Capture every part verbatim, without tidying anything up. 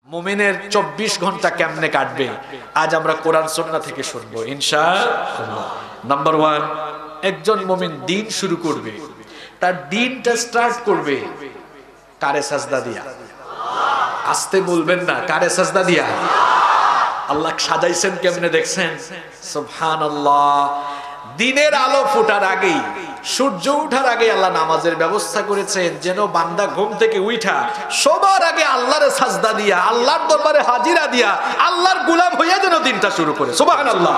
মুমিনের চব্বিশ ঘন্টা কেমনে কাটবে আজ আমরা কোরআন সুন্নাহ থেকে শুনবো ইনশাআল্লাহ। নাম্বার ওয়ান, একজন মুমিন দিন শুরু করবে, তার দিনটা স্টার্ট করবে কারে সাজদা দিয়া। আস্তে বলবেন না, কারে সাজদা দিয়া। আল্লাহ সাজাইছেন কেমনে দেখছেন? সুবহানাল্লাহ। দিনের আলো ফোটার আগেই, সূর্য ওঠার আগে আল্লাহ নামাজের ব্যবস্থা করেছেন, যেন বান্দা ঘুম থেকে উঠা সবার আগে আল্লাহরে সাজদা দিয়া, আল্লাহর দরবারে হাজিরা দিয়া, আল্লাহর গোলাম হইয়া যেন দিনটা শুরু করে। সুবহানাল্লাহ।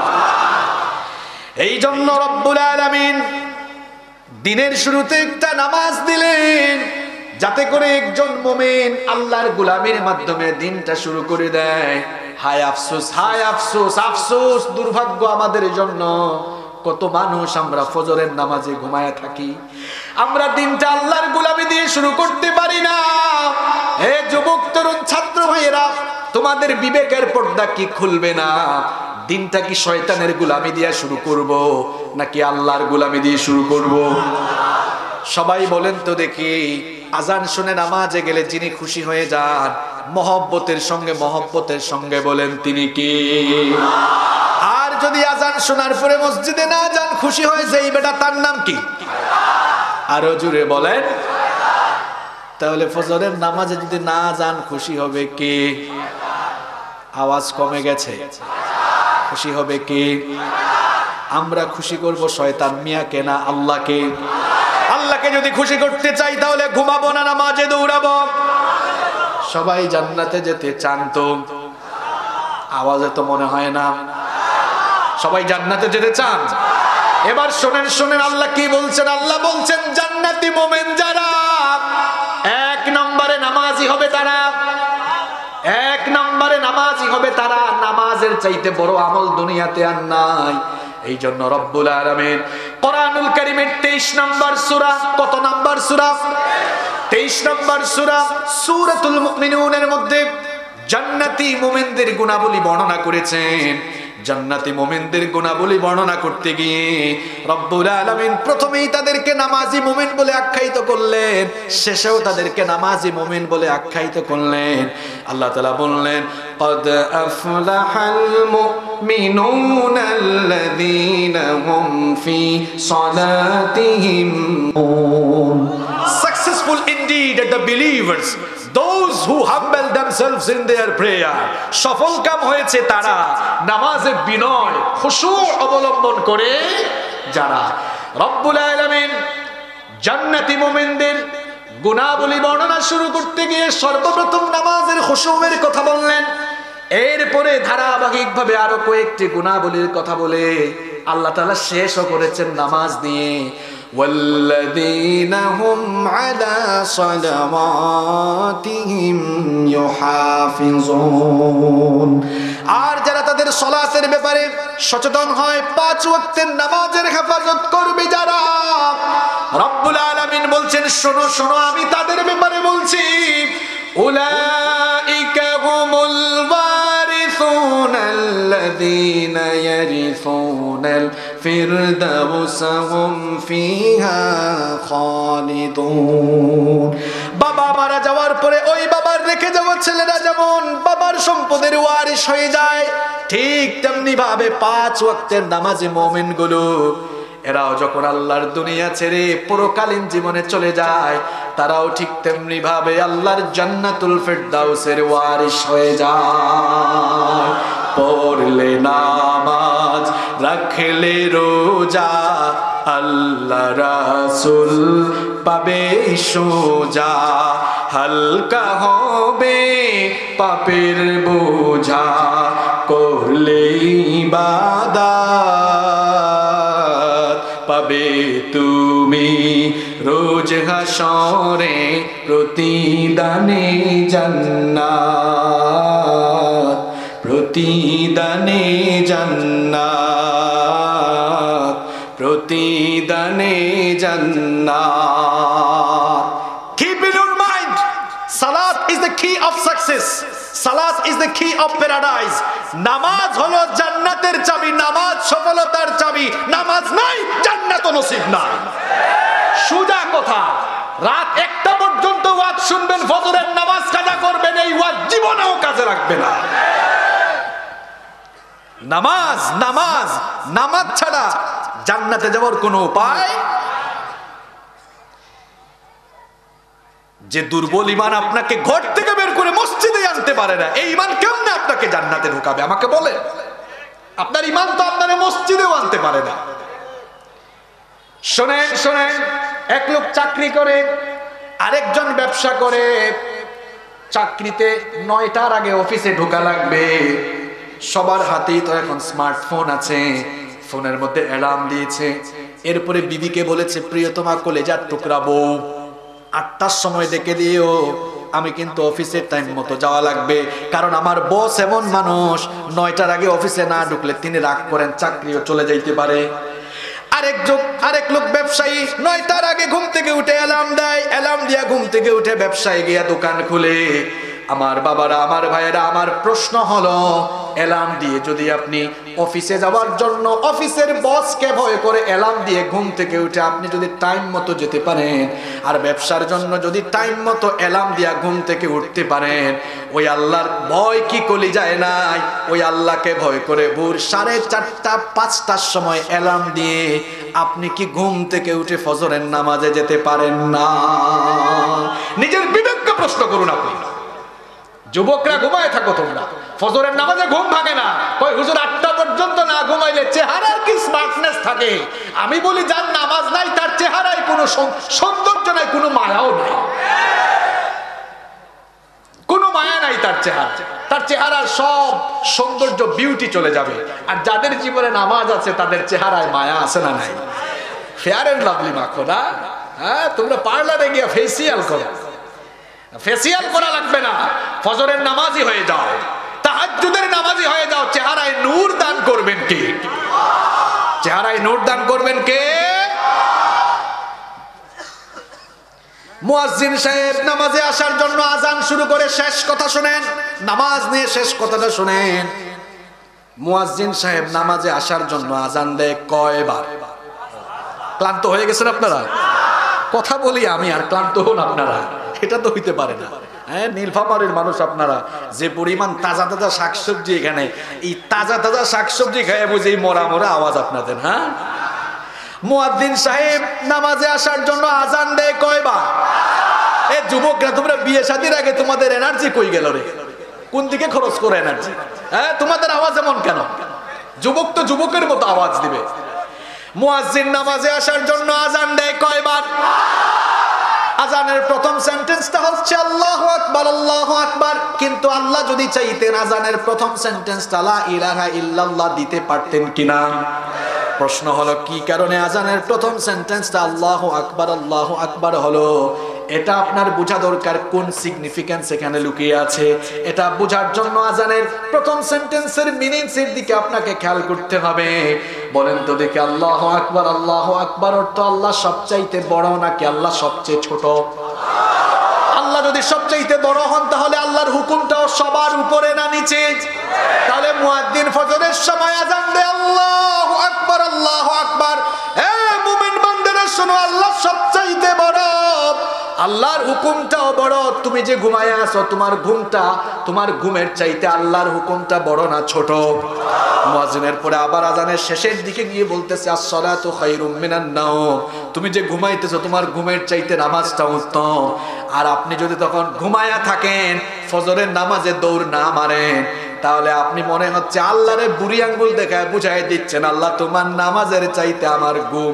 এই জন্য রব্বুল আলামিন দিনের শুরুতে একটা নামাজ দিলেন, যাতে করে একজন মুমিন আল্লাহর গোলামির মাধ্যমে দিনটা শুরু করে দেয়। হায় আফসোস, হায় আফসোস, আফসোস, দুর্ভাগ্য আমাদের জন্য। কত মানুষ আমরা ফজরের নামাজে ঘুমায়া থাকি, আমরা দিনটা আল্লাহর গোলামি দিয়ে শুরু করতে পারি না। হে যুবক তরুণ ছাত্র ভাইয়েরা, তোমাদের বিবেকের পর্দা কি খুলবে না? দিনটা কি শয়তানের গোলামি দিয়ে শুরু করব নাকি আল্লাহর গোলামি দিয়ে শুরু করব? সবাই বলেন তো দেখি, আজান শুনে নামাজে গেলে যিনি খুশি হয়ে যান মহব্বতের সঙ্গে, মহব্বতের সঙ্গে বলেন তিনি কি? আর যদি আজান শোনার পরে মসজিদে না যান, খুশি হয়ে যাই বেটা, তার নাম কি? আরো জোরে বলেন। তাহলে ফজরের নামাজে যদি না যান, খুশি হবে কে? আওয়াজ কমে গেছে। খুশি হবে কে? আমরা খুশি করব শয়তান মিয়াকে না আল্লাহকে? আল্লাহকে যদি খুশি করতে চাই তাহলে ঘুমাবো না নামাজে দৌড়াবো? সবাই জান্নাতে যেতে চান তো? আওয়াজে তো মনে হয় না। সবাই জান্নাতে যেতে চান? এবার শোনেন, শোনেন আল্লাহ কি বলছেন। আল্লাহ বলছেন জান্নাতি মুমিন যারা, এক নম্বরে নামাজি হবে তারা, এক নম্বরে নামাজি হবে তারা। নামাজের চাইতে বড় আমল দুনিয়াতে আর নাই। এই জন্য রব্বুল আলামিন কোরআনুল কারীমের তেইশ নম্বর সূরা, কত নম্বর সূরা? তেইশ নম্বর সূরা সূরাতুল মুমিনুনের মধ্যে জান্নাতি মুমিনদের গুণাবলী বর্ণনা করেছেন। জান্নাতি মুমিনদের গুণাবলী বর্ণনা করতে গিয়ে রব্বুল আলামিন প্রথমেই তাদেরকে নামাজি মুমিন বলে আখ্যায়িত করলেন, শেষেও তাদেরকে নামাজি মুমিন বলে আখ্যায়িত করলেন। আল্লাহ তাআলা বললেন, قد أفلح المؤمنون الذين هم في صلاتهم. Successful indeed are the believers, those who humble themselves in their prayer. সফল কাম হয়েছে তারা নামাজে বিনয়, খুশু অবলম্বন করে যারা। রব্বুল আলামিন জান্নাতি মুমিনদের গুণাবলী বর্ণনা শুরু করতে গিয়ে সর্বপ্রথম নামাজের খুশুয়ের কথা বললেন। এরপরে ধারাবাহিকভাবে আরো কয়েকটি গুণাবলীর কথা বলে আল্লাহ তাআলা শেষও করেছেন নামাজ দিয়ে। ওয়াল্লাযীনা হুম আলা সালাওয়াতিহিম ইউহাফিজুন। আর যারা তাদের সালাতের ব্যাপারে সচেতন হয়, পাঁচ ওয়াক্তের নামাজের হেফাজত করবে যারা, রব্বুল আলামিন বলছেন শোনো শোনো, আমি তাদের ব্যাপারে বলছি, উলাইকা হুমুল الذين يرثون الفردوس هم فيها خالدون. বাবা মারা যাওয়ার পরে ওই বাবার রেখে যাওয়া ছেলেরা যেমন বাবার সম্পদের ওয়ারিশ হয়ে যায়, ঠিক তেমনি ভাবে পাঁচ ওয়াক্তের নামাজি মুমিনগুলো, এরাও যখন আল্লাহর দুনিয়া ছেড়ে পরকালীন জীবনে চলে যায়, তারাও ঠিক তেমনি ভাবে আল্লাহর জান্নাতুল ফিরদাউসের ওয়ারিশ হয়ে যায়। পড়লে নামাজ, রাখলে রোজা, আল্লাহ রাসূল পাবে সোজা, হালকা হবে পাপের বোঝা, করলে ইবাদত পাবে তুমি রোজ হাসরে প্রতিদানে জান্নাত, প্রতিদানে জান্নাত, প্রতিদানে জান্নাত। Keep in your mind, salat is the key of success. Salat is the key of paradise. নামাজ হলো জান্নাতের চাবি, নামাজ সফলতার চাবি। নামাজ নাই, জান্নাত নসিব নাই। সোজা কথা। রাত একটা পর্যন্ত ওয়াজ শুনবেন, ফজরের নামাজ কাজা করবেন, এই ওয়াজ জীবনেও কাজে লাগবে না? নামাজ নামাজ নামাজ ছাড়া জান্নাতে যাওয়ার কোনো উপায়। যে দুর্বল ঈমান আপনাকে ঘর থেকে বের করে মসজিদে আনতে পারে না, এই ঈমান কেমনে আপনাকে জান্নাতে ঢোকাবে? আমাকে বলেন। আপনার ঈমান তো আপনারে মসজিদেও আনতে পারে না। শোনেন শোনেন, এক লোক চাকরি করে, আরেকজন ব্যবসা করে। চাকরিতে নয়টার আগে অফিসে ঢোকা লাগবে। সবার হাতেই তো এখন স্মার্টফোন আছে, ফোনের মধ্যে অ্যালার্ম দিয়েছে। এরপরে বিবিকে বলেছে, প্রিয়তমা কলেজার টুকরা বউ, আটটার সময় ডেকে দিও, আমি কিন্তু অফিসের টাইম মতো যাওয়া লাগবে, কারণ আমার বস এমন মানুষ, নয়টার আগে অফিসে না ঢুকলে তিনি রাগ করেন, চাকরিও চলে যাইতে পারে। আরেক যোগ আরেক লোক ব্যবসায়ী, নয়টার আগে ঘুম থেকে উঠে অ্যালার্ম দেয়, অ্যালার্ম দিয়া ঘুম থেকে উঠে ব্যবসায় গিয়া দোকান খুলে। আমার বাবারা, আমার ভাইয়েরা, আমার প্রশ্ন হলো, অ্যালার্ম দিয়ে যদি আপনি অফিসে যাওয়ার জন্য অফিসের বসকে ভয় করে অ্যালার্ম দিয়ে ঘুম থেকে উঠে আপনি যদি টাইম মতো যেতে পারেন, আর ব্যবসার জন্য যদি টাইম মতো অ্যালার্ম দিয়া ঘুম থেকে উঠতে পারেন, ওই আল্লাহর ভয় কি কলি যায় নাই? ওই আল্লাহকে ভয় করে ভোর সাড়ে চারটা পাঁচটার সময় অ্যালার্ম দিয়ে আপনি কি ঘুম থেকে উঠে ফজরের নামাজে যেতে পারেন না? নিজের বিবেককে প্রশ্ন করুন আপনি। যুবকরা ঘুমায় থাকো তোমরা, ফজরের নামাজে ঘুম ভাঙে না। কই হুজুর আটটা পর্যন্ত না ঘুমাইলে চেহারার কি স্মার্টনেস থাকে? আমি বলি, যার নামাজ নাই তার চেহারায় কোনো সৌন্দর্য নাই, কোনো মায়াও নাই, কোনো মায়া নাই তার চেহারা। তার চেহারার সব সৌন্দর্য, বিউটি চলে যাবে। আর যাদের জীবনে নামাজ আছে তাদের চেহারায় মায়া আছে না নাই? ফেয়ার এন্ড লাভলি মাখো না, হ্যাঁ? তোমরা পার্লারে গিয়ে ফেসিয়াল করো, ফেসিয়াল করা লাগবে না, ফজরের নামাজি হয়ে যাও, তাহাজ্জুদের নামাজি হয়ে যাও। চেহারায় নূর দান করবেন কে? চেহারায় নূর দান করবেন কে? মুয়াজ্জিন সাহেব নামাজে আসার জন্য আজান শুরু করে, শেষ কথা শুনেন, নামাজ নিয়ে শেষ কথাটা শুনেন। মুয়াজ্জিন সাহেব নামাজে আসার জন্য আজান দেয় কয়বার? ক্লান্ত হয়ে গেছেন আপনারা? কথা বলি আমি, আর ক্লান্ত হন আপনারা? এটা তো হইতে পারে না। হ্যাঁ, নীলফামারীর মানুষ আপনারা, যে পরিমাণ তাজা তাজা শাকসবজি এখানে, এই তাজা তাজা শাকসবজি খায় বুঝি মরা মরা আওয়াজ আপনাদের। হ্যাঁ, মুয়াজ্জিন সাহেব নামাজে আসার জন্য আজান দেয় কয়বার? এ যুবকরা, তোমরা বিয়ে শাদীর আগে তোমাদের এনার্জি কই গেল রে? কোন দিকে খরচ করে এনার্জি? হ্যাঁ, তোমাদের আওয়াজ এমন কেন? যুবক তো যুবকের মতো আওয়াজ দিবে। মুয়াজ্জিন নামাজে আসার জন্য আজান দেয় কয়বার? আজানের প্রথম সেন্টেন্সটা হচ্ছে আল্লাহু আকবার, আল্লাহু আকবার। কিন্তু আল্লাহ যদি চাইতেন আজানের প্রথম সেন্টেন্সটা লা ইলাহা ইল্লাল্লাহ দিতে পারতেন কিনা? প্রশ্ন হলো, কি কারণে আজানের প্রথম সেন্টেন্সটা আল্লাহু আকবার, আল্লাহু আকবার হলো? এটা আপনার বোঝা দরকার, কোন সিগনিফিকেন্স এখানে লুকিয়ে আছে। এটা বোঝার জন্য আজানের প্রথম সেন্টেন্সের মিনিংস এর দিকে আপনাকে খেয়াল করতে হবে। বলেন তো দেখি, আল্লাহু আকবার, আল্লাহু আকবার অর্থ আল্লাহ সবচাইতে বড় নাকি আল্লাহ সবচেয়ে ছোট? আল্লাহ যদি সবচাইতে বড় হন, তাহলে আল্লাহর হুকুমটাও সবার উপরে না নিচে? তাহলে মুয়াজ্জিন ফজরের সময় আজান দেয় আল্লাহু আকবার, আল্লাহু আকবার। এ মুমিন বান্দারা শোনো, আল্লাহ সবচাইতে বড়, আল্লাহর হুকুমটাও বড়। তুমি যে ঘুমায় আছো, তোমার ঘুমটা, তোমার ঘুমের চাইতে আল্লাহর হুকুমটা বড় না ছোট? মুয়াজ্জিনের পরে আবার আজানের শেষের দিকে গিয়ে বলতেছে, আস-সালাতু খায়রুম মিনান নাওম। তুমি যে ঘুমাইতেছো, তোমার ঘুমের চাইতে নামাজটা উত্তম। আর আপনি যদি তখন ঘুমায়া থাকেন, ফজরের নামাজে দৌড় না মারেন, তাহলে আপনি মনে হচ্ছে আল্লাহরে বুড়ি আঙ্গুল দেখায় বুঝাই দিচ্ছেন, আল্লাহ তোমার নামাজের চাইতে আমার ঘুম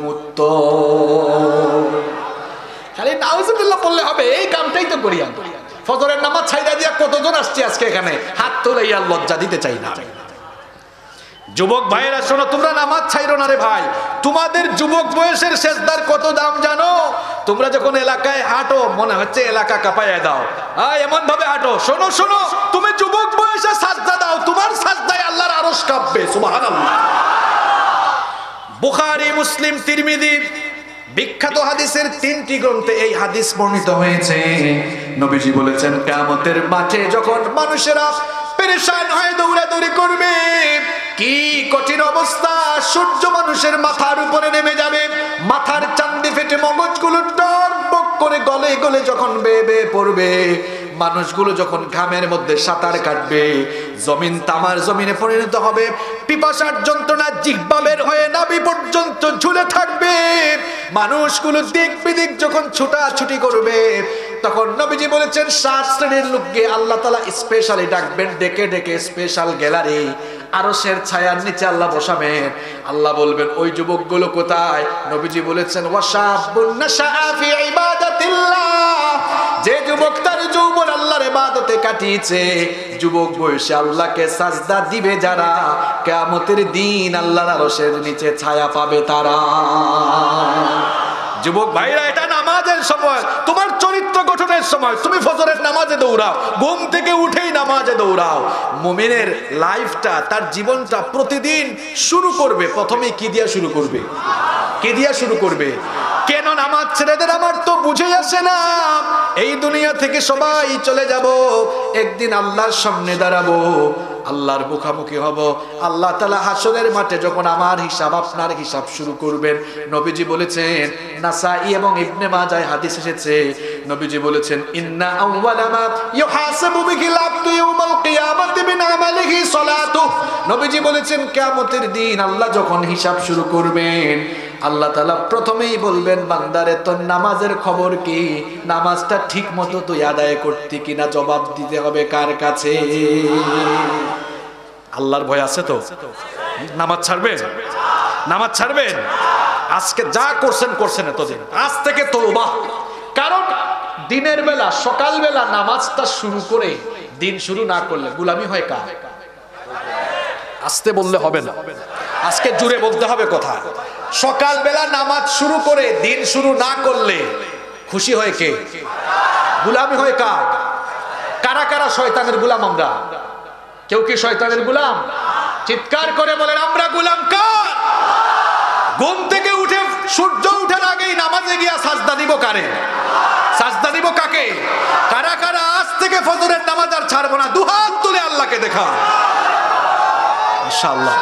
উত্তম। খালি নাউজুবিল্লাহ বললে হবে? এই কামটাই তো করি আমরা। ফজরের নামাজ ছাইড়া দিয়া কতজন আসছে আজকে এখানে, হাত তুলে আর লজ্জা দিতে চাই না। যুবক ভাইয়েরা শোনো, তোমরা নামাজ ছাইরো না রে ভাই। তোমাদের যুবক বয়সের সেজদার কত দাম জানো? তোমরা যখন এলাকায় হাঁটো, মনে হচ্ছে এলাকা কাঁপাইয়া দাও, এমন ভাবে হাঁটো। শোনো শোনো, তুমি যুবক বয়সে সাজদা দাও, তোমার সাজদায় আল্লাহর আরশ কাঁপবে। সুবহানাল্লাহ। বুখারী, মুসলিম, তিরমিজি বিখ্যাত হাদিসের তিনটি গ্রন্থে এই হাদিস বর্ণিত হয়েছে। নবীজি বলেছেন, কিয়ামতের মাঠে যখন মানুষেরা পেরেশান হয়ে দৌড়াদৌড়ি করবে, কি কঠিন অবস্থা! সূর্য মানুষের মাথার উপরে নেমে যাবে, মাথার চান্দি ফেটে মগজগুলো টকবক করে গলে গলে যখন বেয়ে বেয়ে পড়বে, মানুষগুলো যখন ঘামের মধ্যে সাঁতার কাটবে, জমিন তামার জমিনে পরিণত হবে, পিপাসার যন্ত্রণা জিহ্বা বের হয়ে নাভি পর্যন্ত ঝুলে থাকবে। মানুষগুলো দিক বিদিক যখন ছুটাছুটি করবে, তখন নবীজি বলেছেন সাত শ্রেণীর লোককে আল্লাহ তাআলা স্পেশালি ডাকবেন, ডেকে ডেকে স্পেশাল গ্যালারি আরশের ছায়ার নিচে আল্লাহ বসাবেন। আল্লাহ বলবেন ওই যুবকগুলো কোথায়? নবীজি বলেছেন ওয়াশাবুন নাশাআ ফি ইবাদাতিল্লাহ, যে যুবক তার যৌবন আল্লাহর ইবাদতে কাটিয়েছে, যুবক বয়সে আল্লাহকে সাজদা দিবে যারা, কিয়ামতের দিন আল্লাহর আরশের নিচে ছায়া পাবে তারা। যুবক ভাইরা, এটা নামাজের সময়, তোমার চরিত্র গঠনের সময়। তুমি ফজরের নামাজে দৌড়াও, ঘুম থেকে উঠেই নামাজে দৌড়াও। মুমিনের লাইফটা, তার জীবনটা প্রতিদিন শুরু করবে প্রথমে কি দিয়া শুরু করবে? কি দিয়া শুরু করবে? কেন নামাজ ছেড়ে দেন? আমার তো বুঝে আসে না। এই দুনিয়া থেকে সবাই চলে যাব, একদিন আল্লাহর সামনে দাঁড়াবো, আল্লাহর মুখামুখি হব। আল্লাহ তাআলা হাসরের মাঠে যখন আমার হিসাব আপনার হিসাব শুরু করবেন, নবীজি বলেছেন, নাসাই এবং ইবনে মাজাহ হাদিস এসেছে, নবীজি বলেছেন ইন্না আউওয়ালা মা ইউহাসাবু বিহিল আবদু ইয়াউমাল কিয়ামাতি মিন আমালিহি সালাতুহু। নবীজি বলেছেন কিয়ামতের দিন আল্লাহ যখন হিসাব শুরু করবেন, আল্লাহ তাআলা প্রথমেই বলবেন, বান্দারে তোর নামাজের খবর কি? নামাজটা ঠিক মতো তুই আদায় করতে কিনা জবাব দিতে হবে কার কাছে? আল্লাহর ভয় আছে তো? নামাজ ছাড়বেন? নামাজ ছাড়বেন? আজকে যা করছেন করছেন এতদিন, আজ থেকে তওবা। কারণ দিনের বেলা, সকাল বেলা নামাজটা শুরু করে দিন শুরু না করলে গোলামি হয় কার? আস্তে বললে হবে না, আজকে জুড়ে বলতে হবে কথা। সকাল বেলা নামাজ শুরু করে দিন শুরু না করলে খুশি হয় কে? গোলামি হয় কার? কারা কারা শয়তানের গোলাম? আমরা কেউ কি শয়তানের গোলাম? চিৎকার করে বলেন আমরা গোলাম কার? ঘুম থেকে উঠে সূর্য ওঠার আগেই নামাজে গিয়া সাজদা দিব কারে? সাজদা দিব কাকে? কারা কারা আজ থেকে ফজরের নামাজ আর ছাড়বো না? দুহাত তুলে আল্লাহকে দেখা। ইনশাআল্লাহ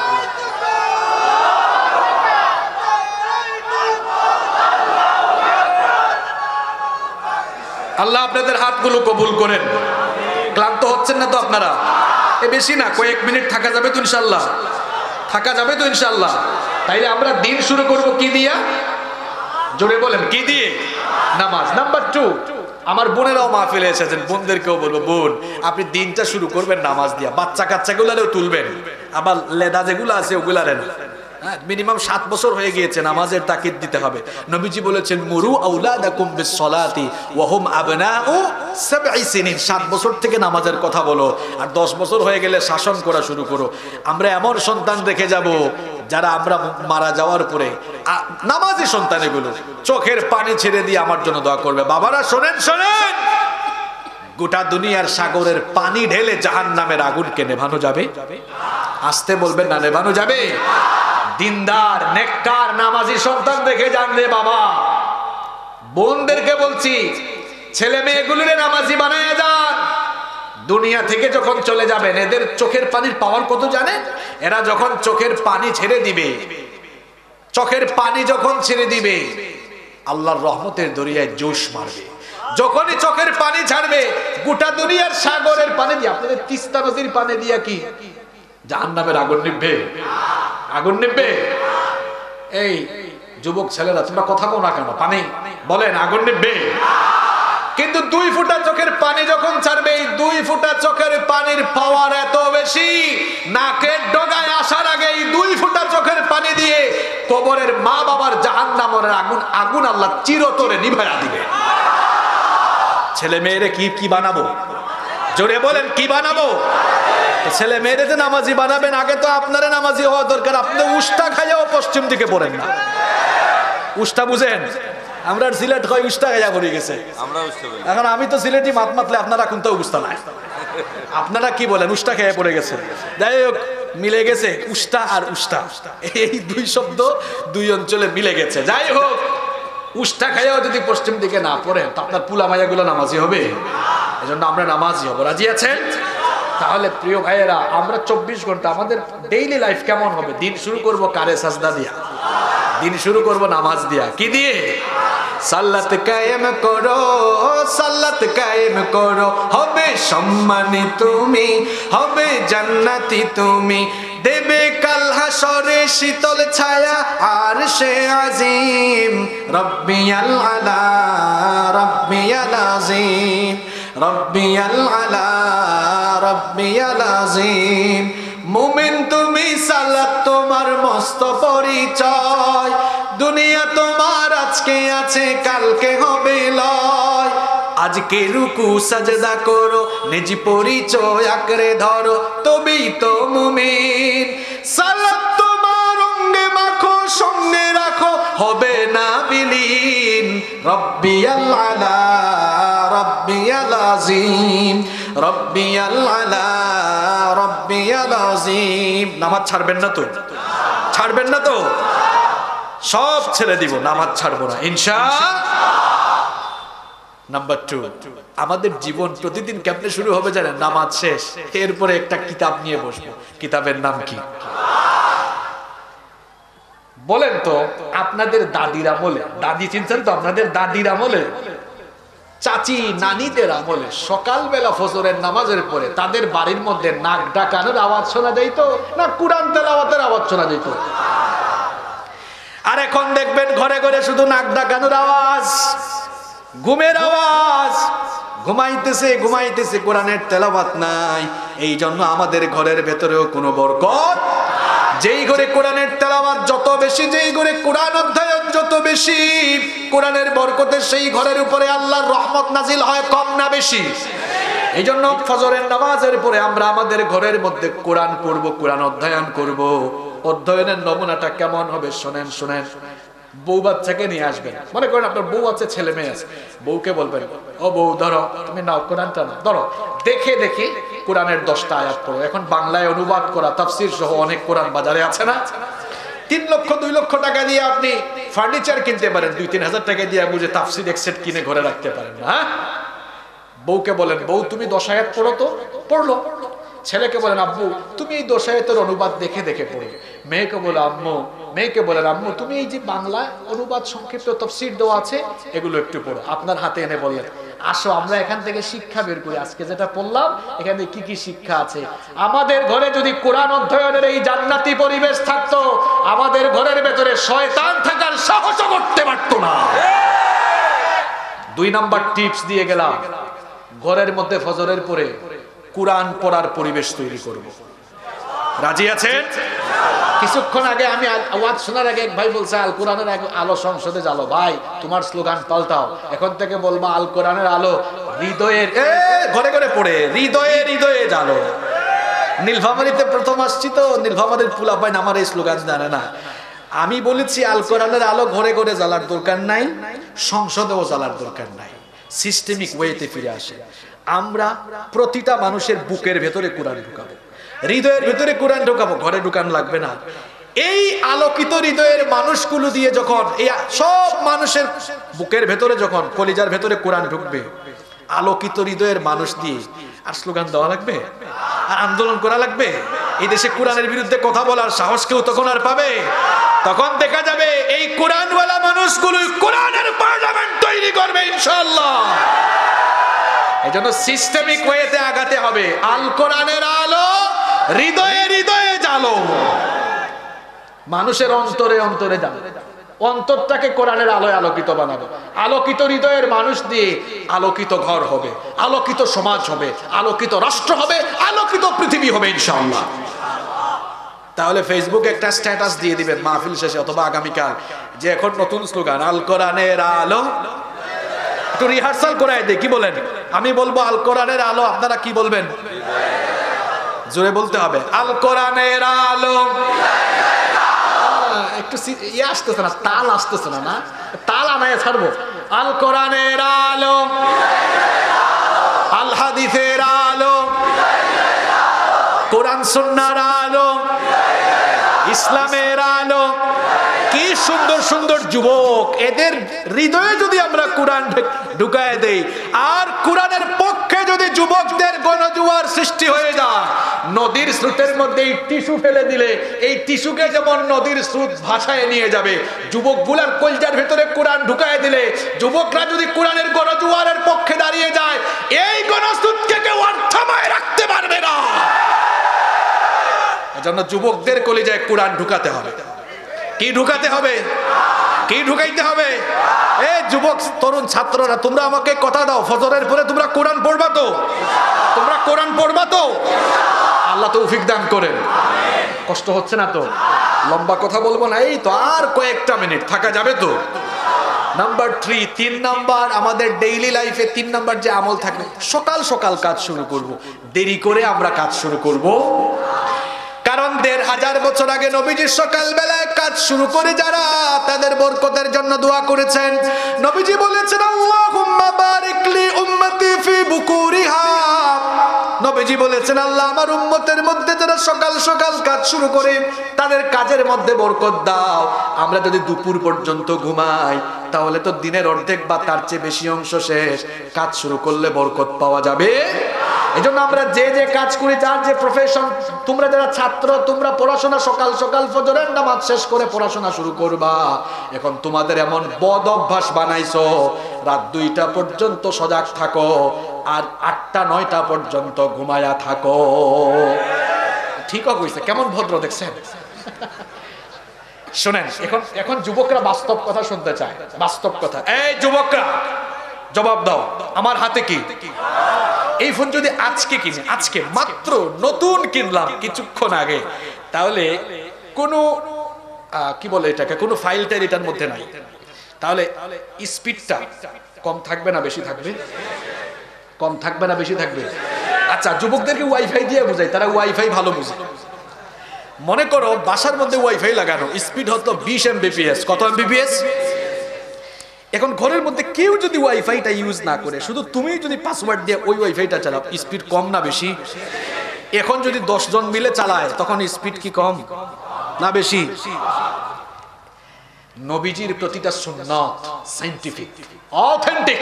আল্লাহ আপনাদের হাতগুলো কবুল করেন। ক্লান্ত হচ্ছেন না তো আপনারা? এ বেশি না, কয়েক মিনিট থাকা যাবে তো ইনশাআল্লাহ? থাকা যাবে তো ইনশাআল্লাহ? তাইলে আমরা দিন শুরু করব কি দিয়া? জোরে বলেন, কি দিয়ে? নামাজ। নাম্বার টু, আমার বোনেরাও মাহফিলে এসেছেন, বোনদেরকেও বলবো, বোন আপনি দিনটা শুরু করবেন নামাজ দিয়া। বাচ্চা কাচ্চাগুলারেও তুলবেন, আবার লেদা যেগুলো আছে ওগুলারে না। মিনিমাম সাত বছর হয়ে গিয়েছে, নামাজের তাকিদ দিতে হবে। নবীজি বলেছেন মুরু আওলাদাকুম বিসসালাতি ওয়া হুম আবনাউ সাবঈ সিনিন, সাত বছর থেকে নামাজের কথা বলো, আর দশ বছর হয়ে গেলে শাসন করা শুরু করো। আমরা এমন সন্তান রেখে যাব যারা আমরা মারা যাওয়ার পরে নামাজি সন্তান, এগুলো চোখের পানি ছেড়ে দিয়ে আমার জন্য দোয়া করবে। বাবারা শোনেন, শোনেন, গোটা দুনিয়ার সাগরের পানি ঢেলে জাহান্নামের আগুনকে নেভানো যাবে? আসতে বলবেন না, নেভানো যাবে? দিনদার নেককার নামাজি সন্তান দেখে যান রে বাবা। বোনদেরকে বলছি, ছেলে মেয়েগুলোরে নামাজি বানায় যান। দুনিয়া থেকে যখন চলে যাবেন, এদের চোখের পানির পাওয়ার কত জানেন? এরা যখন চোখের পানি ছেড়ে দিবে, চোখের পানি যখন ছেড়ে দিবে, আল্লাহর রহমতের দরিয়ায় জোশ মারবে। যখনই চোখের পানি ছাড়বে, গোটা দুনিয়ার সাগরের পানি দিয়ে, আপনাদের তিস্তা নদীর পানি দিয়া কি জাহান্নামের আগুন নিভবে? আগুন নিভবে? এই যুবক ছেলেরা তোমরা কথা কও না কেন? পানি বলেন, আগুন নিভবে? কিন্তু দুই ফুটা চোখের পানি যখন ছাড়বে, এই দুই ফুটা চোখের পানির পাওয়ার এত বেশি, নাকের ডগায় আসার আগে এই দুই ফুটা চোখের পানি দিয়ে কবরের মা বাবার জাহান্নামের আগুন আগুন আল্লাহ চিরতরে নিভাইয়া দিবে। ছেলে মেয়েরে কি কি বানাবো? জোরে বলেন, কি বানাবো? ছেলে মেয়েরে যে নামাজি বানাবেন, আগে তো আপনারা নামাজি হওয়া দরকার। আপনি উষ্টা খাইয়াও পশ্চিম দিকে পড়েন না। উষ্টা বুঝেন? আমরা সিলেট হয় উষ্টা খাইয়া পড়ে গেছে। এখন আমি তো সিলেটি মাত মাতলে আপনারা কিন্তু উষ্টা নাই। আপনারা কি বলেন? উষ্টা খেয়ে পড়ে গেছে। যাই হোক, মিলে গেছে উষ্টা আর উষ্টা, এই দুই শব্দ দুই অঞ্চলে মিলে গেছে। যাই হোক, উষ্টা খাইয়াও যদি পশ্চিম দিকে না পড়েন, তো আপনার পুলা মাইয়া গুলো নামাজি হবে? এজন্য আমরা নামাজি হবো। রাজি আছেন? তাহলে প্রিয় ভাইয়েরা, আমরা চব্বিশ ঘন্টা আমাদের ডেইলি লাইফ কেমন হবে? দিন শুরু করব কারে? সাজদা দিয়া। দিন শুরু করব নামাজ দিয়া। কি দিয়ে? সালাত কায়েম করো, সালাত কায়েম করো, হবে সম্মানী তুমি, হবে জান্নাতি তুমি, দেবে কাল হাসরে শীতল ছায়া আরশে আজিম। রব্বিয়াল আলা রব্বিয়াল আজিম, রব্বিয়াল আলা রব্বিয়াল আজিম। মুমিন তুমি, সালাত তোমার মস্ত পরিচয়, দুনিয়া তোমার আজকে আছে কালকে হবে লয়। আজকে রুকু সাজদা করো, নিজ পরিচয় আঁকড়ে ধরো, তবেই তো মুমিন। সালাত তোমার অঙ্গে মাখো, সঙ্গে রাখো, হবে না বিলীন। রব্বিয়াল আলা রব্বিয়াল আজিম, রব্বিয়াল আলা রব্বিয়াল আজিম। নামাজ ছাড়বেন না তো? ছাড়বেন না তো? সব ছেড়ে দিব, নামাজ ছাড়বো না ইনশাআল্লাহ। নাম্বার টু, আমাদের জীবন প্রতিদিন কেমনে শুরু হবে জানেন? নামাজ শেষ, এরপরে একটা কিতাব নিয়ে বসবো। কিতাবের নাম কি বলেন তো? আপনাদের দাদির আমলে, দাদি চিনছেন তো? আপনাদের দাদির আমলে, চাচি নানিদের আমলে সকালবেলা ফজরের নামাজের পরে তাদের বাড়ির মধ্যে নাক ডাকানোর আওয়াজ শোনা যেত না কুরআন তেলাওয়াতের আওয়াজ শোনা যেত? আর এখন দেখবেন ঘরে ঘরে শুধু নাক ডাকানোর আওয়াজ, ঘুমের আওয়াজ। ঘুমাইতেছে ঘুমাইতেছে, কোরআনের তেলাওয়াত নাই। এই জন্য আমাদের ঘরের ভেতরেও কোনো বরকত। যেই ঘরে কোরআনের তেলাওয়াত যত বেশি, যেই ঘরে কোরআন অধ্যয়ন যত বেশি, কোরআনের বরকতে সেই ঘরের উপরে আল্লাহর রহমত নাজিল হয় কম না বেশি? এই জন্য ফজরের নামাজের পরে আমরা আমাদের ঘরের মধ্যে কোরআন পড়বো, কোরআন অধ্যয়ন করব। অধ্যয়নের নমুনাটা কেমন হবে শোনেন শোনেন। বউ বাচ্চাকে নিয়ে আসবেন, মনে করেন আপনার বউ আছে, ছেলে মেয়ে আছে, বউকে বলবেন ও বউ ধরো, তুমি নাও কোরআনটা না, ধরো, দেখে দেখে কোরআনের দশটা আয়াত পড়ো। এখন বাংলায় অনুবাদ করা তাফসীর সহ অনেক কোরআন বাজারে আছে না? তিন লক্ষ দুই লক্ষ টাকা দিয়ে আপনি ফার্নিচার কিনতে পারেন, দুই তিন হাজার টাকা দিয়ে বুঝে তাফসীর এক সেট কিনে ঘরে রাখতে পারেন না। হ্যাঁ, বউকে বলেন বউ তুমি দশ আয়াত পড়ো তো, পড়লো। ছেলেকে বলেন আব্বু তুমি এই দশ আয়াতের অনুবাদ দেখে দেখে পড়ো। মেয়েকে বলে আম্মু, মেয়েকে বলেন আম্মু তুমি এই যে বাংলা অনুবাদ সংক্ষিপ্ত তাফসীর দেওয়া আছে এগুলো একটু পড়ো। আপনার হাতে এনে বললেন আসো আমরা এখান থেকে শিক্ষা বের করি, আজকে যেটা পড়লাম এখানে কি কি শিক্ষা আছে। আমাদের ঘরে যদি কোরআন অধ্যয়নের এই জান্নাতি পরিবেশ থাকতো, আমাদের ঘরের ভেতরে শয়তান থাকার সাহস করতে পারতো না। দুই নাম্বার টিপস দিয়ে গেলাম, ঘরের মধ্যে ফজরের পরে কোরআন পড়ার পরিবেশ তৈরি করব। রাজি আছেন? কিছুক্ষণ আগে আমি আওয়াজ শোনার আগে এক ভাই বলছে আল কোরআনের আলো সংসদে জ্বালো। ভাই তোমার স্লোগান পাল্টাও, এখন থেকে বলবা আল কোরআনের আলো হৃদয়ের ঘরে ঘরে পড়ে হৃদয়ে হৃদয়ে জ্বালো। নীলফামারীতে প্রথম আসছি তো, নীলফামারীর পোলাপাইন আমার এই স্লোগান জানে না। আমি বলেছি আল কোরআনের আলো ঘরে ঘরে জ্বালার দরকার নাই, সংসদেও জ্বালার দরকার নাই। সিস্টেমিক ওয়েতে ফিরে আসে। আমরা প্রতিটা মানুষের বুকের ভেতরে কোরআন ঢুকাবো, হৃদয়ের ভেতরে কোরআন ঢুকাবো, ঘরে ঢুকান লাগবে না। এই আলোকিত হৃদয়ের মানুষগুলো দিয়ে যখন এই সব মানুষের বুকের ভেতরে যখন কলিজার ভেতরে কোরআন ঢুকবে, আলোকিত হৃদয়ের মানুষ দিয়ে আর স্লোগান দেওয়া লাগবে, আর আন্দোলন করা লাগবে? এই দেশে কোরআনের বিরুদ্ধে কথা বলার সাহস কেউ তখন আর পাবে? তখন দেখা যাবে এই কোরআনওয়ালা মানুষগুলো কোরআনের পার্লামেন্ট তৈরি করবে ইনশাআল্লাহ। এজন্য সিস্টেমিক ওয়েতে আগাতে হবে। আল কোরআনের আলো হৃদয়ে হৃদয়ে জ্বালো, মানুষের অন্তরে অন্তরে জ্বালো। অন্তরটাকে কোরআনের আলোয় আলোকিত বানাবো। আলোকিত হৃদয়ের মানুষ দিয়ে আলোকিত ঘর হবে, আলোকিত সমাজ হবে, আলোকিত রাষ্ট্র হবে, আলোকিত পৃথিবী হবে ইনশাআল্লাহ। তাহলে ফেসবুকে একটা স্ট্যাটাস দিয়ে দিবেন মাহফিল শেষে অথবা আগামীকাল, যে এখন নতুন স্লোগান আল কোরআনের আলো। একটু রিহার্সাল করাই দেই, কি বলেন? আমি বলবো আল কোরআনের আলো, আপনারা কি বলবেন? জোরে বলতে হবে, আল কোরআনের আলো। একটু ইয়ে আসতেছে না, তাল আসতেছে না, না তাল আনায় ছাড়বো। আল কোরআনের আলো, আল হাদিসের আলো, কোরআন সুন্নাহর আলো, ইসলামের আলো। কি সুন্দর সুন্দর যুবক, এদের হৃদয়ে যদি আমরা কোরআন ঢুকায় দেই আর কোরআনের পক্ষে যদি যুবকদের গণজোয়ার সৃষ্টি হয়ে যায়, নদীর স্রোতের মধ্যে এই টিস্যু ফেলে দিলে এই টিস্যুকে যেমন নদীর স্রোত ভাসায় নিয়ে যাবে, যুবকগুলার কলজার ভেতরে কোরআন ঢুকায় দিলে যুবকরা যদি কোরআনের গণজোয়ারের পক্ষে দাঁড়িয়ে যায়, এই গণস্রোতকে কেউ আর থামায় রাখতে পারবে না। এজন্য যুবকদের কলিজায় কোরআন ঢুকাতে হবে। কি ঢুকাতে হবে? কি ঢুকাইতে হবে? এ যুবক তরুণ ছাত্ররা, তোমরা আমাকে কথা দাও, ফজরের পরে তোমরা কোরআন পড়বা তো? তোমরা কোরআন পড়বা তো? আল্লাহ তৌফিক দান করেন। কষ্ট হচ্ছে না তো? লম্বা কথা বলবো না, এই তো আর কয়েকটা মিনিট থাকা যাবে তো? নাম্বার থ্রি, তিন নাম্বার, আমাদের ডেইলি লাইফে তিন নাম্বার যে আমল থাকবে, সকাল সকাল কাজ শুরু করব। দেরি করে আমরা কাজ শুরু করব, কারণ দেড় হাজার বছর আগে নবীজি সকাল বেলায় কাজ শুরু করে যারা তাদের বরকতের জন্য দোয়া করেছেন। নবীজি বলেছেন, আল্লাহুম্মা বারিক লি উম্মতি ফি বুকুরিহা। নবীজি বলেছেন, আল্লাহ আমার উম্মতের মধ্যে যারা সকাল সকাল কাজ শুরু করে তাদের কাজের মধ্যে বরকত দাও। আমরা যদি দুপুর পর্যন্ত ঘুমাই তাহলে তো দিনের অর্ধেক বা তার চেয়ে বেশি অংশ শেষ। কাজ শুরু করলে বরকত পাওয়া যাবে। এজন্য আমরা যে যে কাজ করি, যার যে প্রফেশন, তোমরা যারা ছাত্র তোমরা পড়াশোনা সকাল সকাল ফজরের নামাজ শেষ করে পড়াশোনা শুরু করবা। এখন তোমাদের এমন বদ অভ্যাস বানাইছো, রাত দুইটা পর্যন্ত সজাগ থাকো আর আটটা নয়টা পর্যন্ত ঘুমায়া থাকো। ঠিক কইছে? কেমন ভদ্র দেখছেন? শুনেন, এখন এখন যুবকরা বাস্তব কথা শুনতে চায়। বাস্তব কথা। এই যুবকরা জবাব দাও, আমার হাতে কি? এই ফোন যদি আজকে কিনে, আজকে মাত্র নতুন কিনলাম কিছুক্ষণ আগে, তাহলে কোনো কি বলে এটাকে, কোনো ফাইলটা এটার মধ্যে নাই, তাহলে স্পিডটা কম থাকবে না বেশি থাকবে? কম থাকবে না বেশি থাকবে? আচ্ছা, যুবকদেরকে ওয়াইফাই দিয়ে বোঝাই, তারা ওয়াইফাই ভালো বুঝে। মনে করো বাসার মধ্যে ওয়াইফাই লাগানো, স্পিড হতো বিশ এমবিপিএস। কত এমবিপিএস? এখন ঘরের মধ্যে কেউ যদি ওয়াইফাইটা ইউজ না করে, শুধু তুমি যদি পাসওয়ার্ড দিয়ে ওই ওয়াইফাইটা চালাও, স্পিড কম না বেশি? এখন যদি দশ জন মিলে চালায় তখন স্পিড কি কম না বেশি? নবীজির প্রতিটা সুন্নাত সায়েন্টিফিক, অথেন্টিক।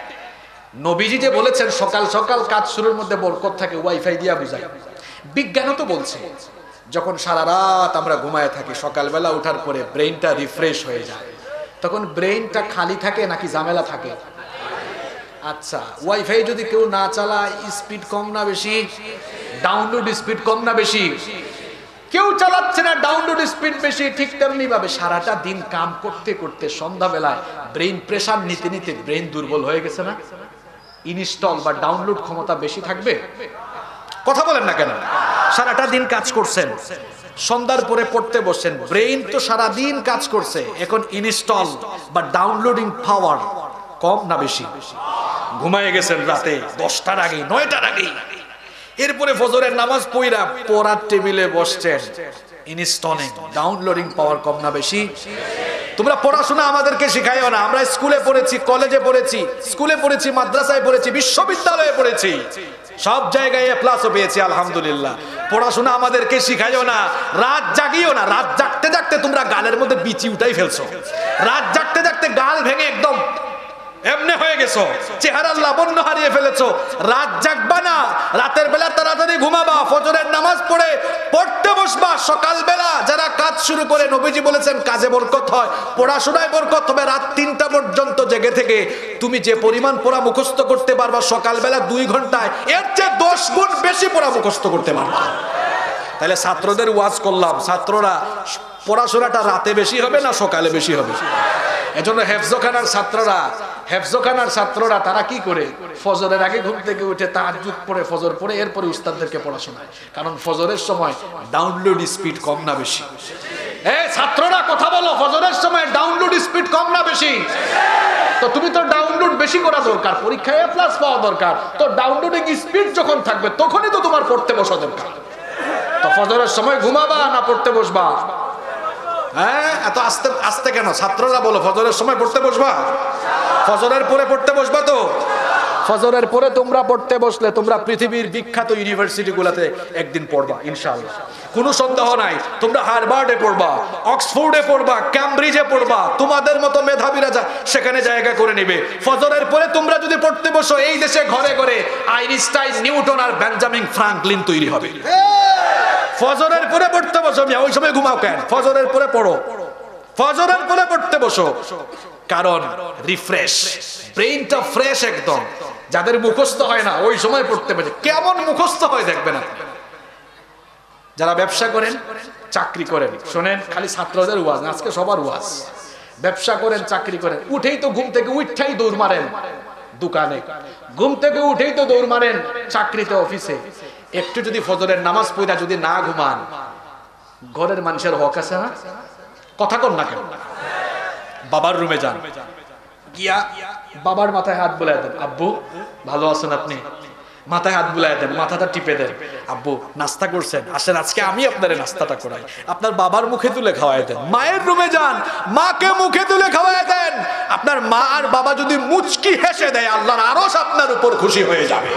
নবীজি যে বলেছেন সকাল সকাল কাজ শুরুর মধ্যে বরকত থাকে, ওয়াইফাই দিয়া বুঝায়। বিজ্ঞানও তো বলছে, যখন সারা রাত আমরা ঘুমায় থাকি, সকালবেলা ওঠার পরে ব্রেইনটা রিফ্রেশ হয়ে যায়, তখন ব্রেইনটা খালি থাকে নাকি ঝামেলা থাকে? আচ্ছা, ওয়াইফাই যদি কেউ না চালায়, স্পিড কম না বেশি? ডাউনলোড স্পিড কম না বেশি? কেউ চালাচ্ছে না, ডাউনলোড স্পিড বেশি। ঠিক তেমনি ভাবে সারাটা দিন কাম করতে করতে সন্ধ্যাবেলায় ব্রেইন প্রেসার নিতে নিতে ব্রেইন দুর্বল হয়ে গেছে না? ইনস্টল বা ডাউনলোড ক্ষমতা বেশি থাকবে? কথা বলেন না কেন? সারাটা দিন কাজ করছেন, সন্ধ্যার পরে পড়তে বসেন, ব্রেইন তো সারা দিন কাজ করছে, এখন ইনস্টল বা ডাউনলোডিং পাওয়ার কম না বেশি? ঘুমায় গেছেন রাতে দশটার আগে, নয়টার আগে, এরপরে ফজরের নামাজ পড়া পড়ার টেবিলে বসছেন, ইনস্টলিং ডাউনলোডিং পাওয়ার কম না বেশি? তোমরা পড়াশোনা আমাদেরকে শিখাইও না। আমরা স্কুলে পড়েছি, কলেজে পড়েছি, স্কুলে পড়েছি, মাদ্রাসায় পড়েছি, বিশ্ববিদ্যালয়ে পড়েছি, সব জায়গায় এ প্লাসও পেয়েছি আলহামদুলিল্লাহ। পড়াশোনা আমাদেরকে শিখাইও না। রাত জাগিও না। রাত জাগতে জাগতে তোমরা গালের মধ্যে বিচি উঠাই ফেলছো। রাত জাগতে জাগতে গাল ভেঙে একদম এমনি হয়ে গেছো, চেহারার লাবণ্য হারিয়ে ফেলেছো। রাত জাগবা না, রাতের বেলা তাড়াতাড়ি ঘুমাবা, ফজরের নামাজ পড়ে পড়তে বসবা। সকালবেলা যারা কাজ শুরু করে, নবীজি বলেছেন কাজে বরকত হয়, পড়াশোনায় বরকত হবে। রাত তিনটা পর্যন্ত জেগে থেকে তুমি যে পরিমাণ পড়া মুখস্থ করতে পারবা সকালবেলা দুই ঘন্টায়, এর চেয়ে দশ গুণ বেশি পড়া মুখস্থ করতে পারবা। তাহলে ছাত্রদের ওয়াজ করলাম, ছাত্ররা পড়াশোনাটা রাতে বেশি হবে না সকালে বেশি হবে? এজন্য হেফজখানার ছাত্ররা হেফজখানার ছাত্ররা তারা কি করে, ফজরের আগে ঘুম থেকে উঠে তাহাজ্জুদ পড়ে, ফজর পড়ে এরপরে উস্তাদদেরকে পড়াশোনায়। কারণ ফজরের সময় ডাউনলোড স্পিড কম না বেশি? এ ছাত্ররা কথা বলো, ফজরের সময় ডাউনলোড স্পিড কম না বেশি? তো তুমি তো ডাউনলোড বেশি করা দরকার, পরীক্ষায় এ প্লাস পাওয়া দরকার। তো ডাউনলোডিং স্পিড যখন থাকবে তখনই তো তোমার পড়তে বসা দরকার। তো ফজরের সময় ঘুমাবা না পড়তে বসবা? হ্যাঁ, এত আস্তে আস্তে কেন? ছাত্ররা বলো, ফজরের সময় পড়তে বসবা? ফজরের পরে পড়তে বসবা তো? ফজরের পরে তোমরা পড়তে বসলে তোমরা পৃথিবীর বিখ্যাত ইউনিভার্সিটি গুলাতে একদিন পড়বা ইনশাআল্লাহ, কোনো সন্দেহ নাই। তোমরা হার্ভার্ডে পড়বা, অক্সফোর্ডে পড়বা, ক্যামব্রিজে পড়বা, তোমাদের মতো মেধাবীরা সেখানে জায়গা করে নেবে। ফজরের পরে তোমরা যদি পড়তে বসো, এই দেশে ঘরে ঘরে আইনস্টাইন, নিউটন আর বেঞ্জামিন ফ্রাঙ্কলিন তৈরি হবে। ফজরের পরে পড়তে বসো, ওই সময় ঘুমাও কেন? ফজরের পরে পড়ো, ফজরের পরে পড়তে বসো, কারণ রিফ্রেশ, ব্রেইনটা ফ্রেশ একদম। যাদের মুখস্থ হয় না ওই সময় পড়তে বসে, কেমন মুখস্থ হয় দেখবেন আপনি। যারা ব্যবসা করেন, চাকরি করেন, শোনেন, খালি ছাত্রদের ওয়াজ না, আজকে সবার ওয়াজ। ব্যবসা করেন, চাকরি করেন, উঠেই তো ঘুম থেকে উঠাই দৌড় মারেন দোকানে, ঘুম থেকে উঠেই তো দৌড় মারেন চাকরিতে, অফিসে। একটু যদি ফজরের নামাজ পড়া যদি না ঘুমান, ঘরের মানুষের হক আছে না? কথা কর না কেন? বাবার রুমে যান, গিয়া বাবার মাথায় হাত বুলাই দেন, আব্বু ভালো আছেন আপনি? মাথায় হাত বুলাই দেন, মাথাটা টিপে দেন, আব্বু নাস্তা করছেন, আসেন আজকে আমি আপনার নাস্তাটা করাই। আপনার বাবার মুখে তুলে খাওয়াই দেন। মায়ের রুমে যান, মাকে মুখে তুলে খাওয়াই দেন। আপনার মা আর বাবা যদি মুচকি হেসে দেয়, আল্লাহর আরশ আপনার উপর খুশি হয়ে যাবে।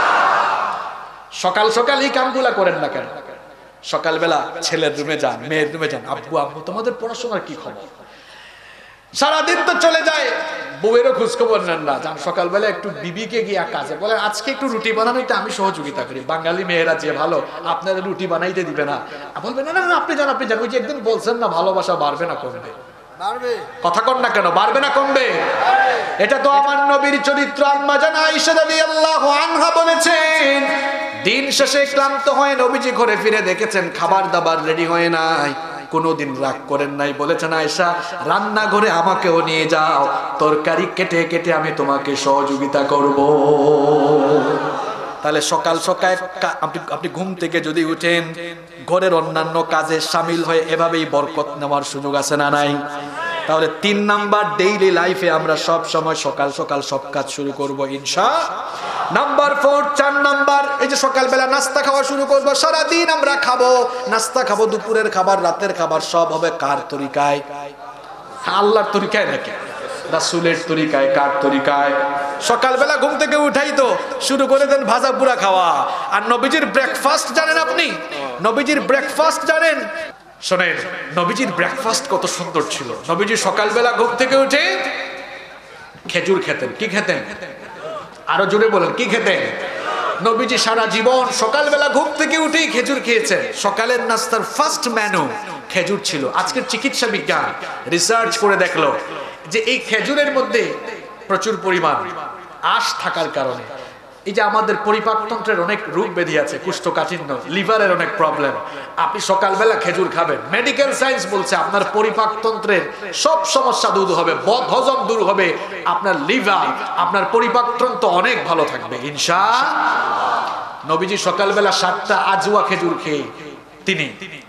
সকাল সকাল এই কামগুলা করেন না কেন? সকালবেলা ছেলের রুমে যান, মেয়ের রুমে যান, আব্বু আব্বু তোমাদের পড়াশোনার কি খবর? সারাদিন তো চলে যায়, বউয়েরও খোঁজখবর নেন না। যান সকালবেলা একটু বিবিকে গিয়া কাজে বলেন, আজকে একটু রুটি বানানোতে আমি সহযোগিতা করি। বাঙালি মেয়েরা যে ভালো, আপনাদের রুটি বানাইতে দিবে না। বলবেন না না আপনি যান, আপনি যান। ওই যে একদিন বলছেন না, ভালোবাসা বাড়বে না কমবে? কথা কন না কেন? বাড়বে না কমবে? এটা তো আমার নবীর চরিত্র। আম্মা জান আয়েশা রাদিয়াল্লাহু আনহা বলেছেন, দিন শেষে ক্লান্ত হয়ে নবীজি ঘরে ফিরে দেখেছেন খাবার দাবার রেডি হয় নাই। কোনোদিন রাগ করেন নাই, বলেছেন আয়েশা রান্নাঘরে আমাকেও নিয়ে যাও, তরকারি কেটে কেটে আমি তোমাকে সহযোগিতা করব। তাহলে সকাল সকাল আপনি আপনি ঘুম থেকে যদি উঠেন, ঘরের অন্যান্য কাজে সামিল হয়ে এভাবেই বরকত নেওয়ার সুযোগ আছে না নাই? তাহলে তিন নাম্বার, ডেইলি লাইফে আমরা সব সময় সকাল সকাল সব কাজ শুরু করব ইনশাআল্লাহ। নাম্বার ফোর, চার নাম্বার, এই যে সকালবেলা নাস্তা খাওয়া শুরু করবো। সারাদিন আমরা খাবো, নাস্তা খাবো, দুপুরের খাবার, রাতের খাবার সব হবে কার তরিকায়? আল্লাহর তরিকায় নাকি রাসূলের তরিকায়? কার তরিকায়? সকালবেলা ঘুম থেকে উঠাই তো শুরু করে দেন ভাজা পুরা খাওয়া। আর নবীজির ব্রেকফাস্ট জানেন আপনি? নবীজির ব্রেকফাস্ট জানেন? শোনেন, নবীজির ব্রেকফাস্ট কত সুন্দর ছিল। নবীজি সকালবেলা ঘুম থেকে উঠে খেজুর খেতেন। কি খেতেন? আরো জোরে বলেন, কি খেতেন? নবীজি সারা জীবন সকালবেলা ঘুম থেকে উঠেই খেজুর খেয়েছেন। সকালের নাস্তার ফার্স্ট মেনু খেজুর ছিল। আজকের চিকিৎসা বিজ্ঞান রিসার্চ করে দেখলো যে এই খেজুরের মধ্যে প্রচুর পরিমাণ আঁশ থাকার কারণে এই যে আমাদের পরিপাকতন্ত্রের অনেক রোগ ব্যাধি আছে, কোষ্ঠকাঠিন্য, লিভারের অনেক প্রবলেম। আপনি সকালবেলা খেজুর খাবেন, মেডিকেল সায়েন্স বলছে আপনার পরিপাকতন্ত্রের সব সমস্যা দূর হবে, বদহজম দূর হবে, আপনার লিভার, আপনার পরিপাকতন্ত্র অনেক ভালো থাকবে ইনশাআল্লাহ। নবীজি সকালবেলা সাতটা আজওয়া খেজুর খেয়ে তিনি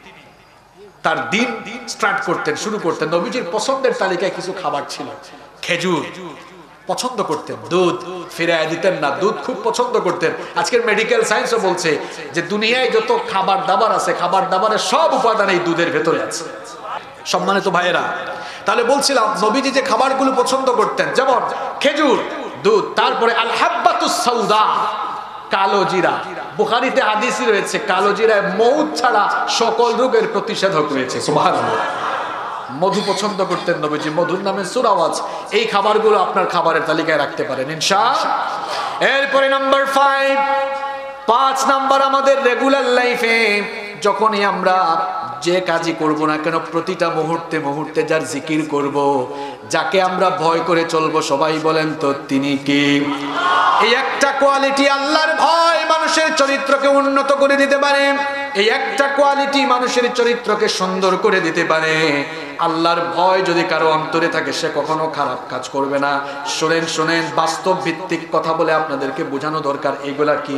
তার দিন স্টার্ট করতেন, শুরু করতেন। নবীজির পছন্দের তালিকায় কিছু খাবার ছিল, খেজুর পছন্দ করতেন, দুধ ফিরায় দিতেন না, দুধ খুব পছন্দ করতেন। আজকের মেডিকেল সায়েন্সও বলছে যে দুনিয়ায় যত খাবার দাবার আছে, খাবার দাবারের সব উপাদান এই দুধের ভেতরে আছে। সম্মানিত ভাইয়েরা, তাহলে বলছিলাম নবীজি যে খাবারগুলো পছন্দ করতেন, যেমন খেজুর, দুধ, তারপরে আল হাব্বাতুস সাউদা, কালো জিরা। বুখারীতে হাদিস রয়েছে কালো জিরায় মৌত ছাড়া সকল রোগের প্রতিষেধক রয়েছে। সুবহানাল্লাহ। মধু পছন্দ করতেন নবীজি, মধুর নামে সূরা ওয়াজ। এই খাবারগুলো আপনার খাবারের তালিকায় রাখতে পারেন ইনশাআল্লাহ। এরপরে নাম্বার ফাইভ, পাঁচ নাম্বার, আমাদের রেগুলার লাইফে যখনই আমরা যে কাজই করব না কেন, প্রতিটা মুহূর্তে মুহূর্তে যার জিকির করব, যাকে আমরা ভয় করে চলবো, সবাই বলেন তো তিনি কি? এই একটা কোয়ালিটি, আল্লাহর ভয়, মানুষের চরিত্রকে উন্নত করে দিতে পারে। এই একটা কোয়ালিটি মানুষের চরিত্রকে সুন্দর করে দিতে পারে। আল্লাহর ভয় যদি কারো অন্তরে থাকে, সে কখনো খারাপ কাজ করবে না। শোনেন শোনেন, বাস্তব ভিত্তিক কথা বলে আপনাদেরকে বোঝানো দরকার। এগুলা কি?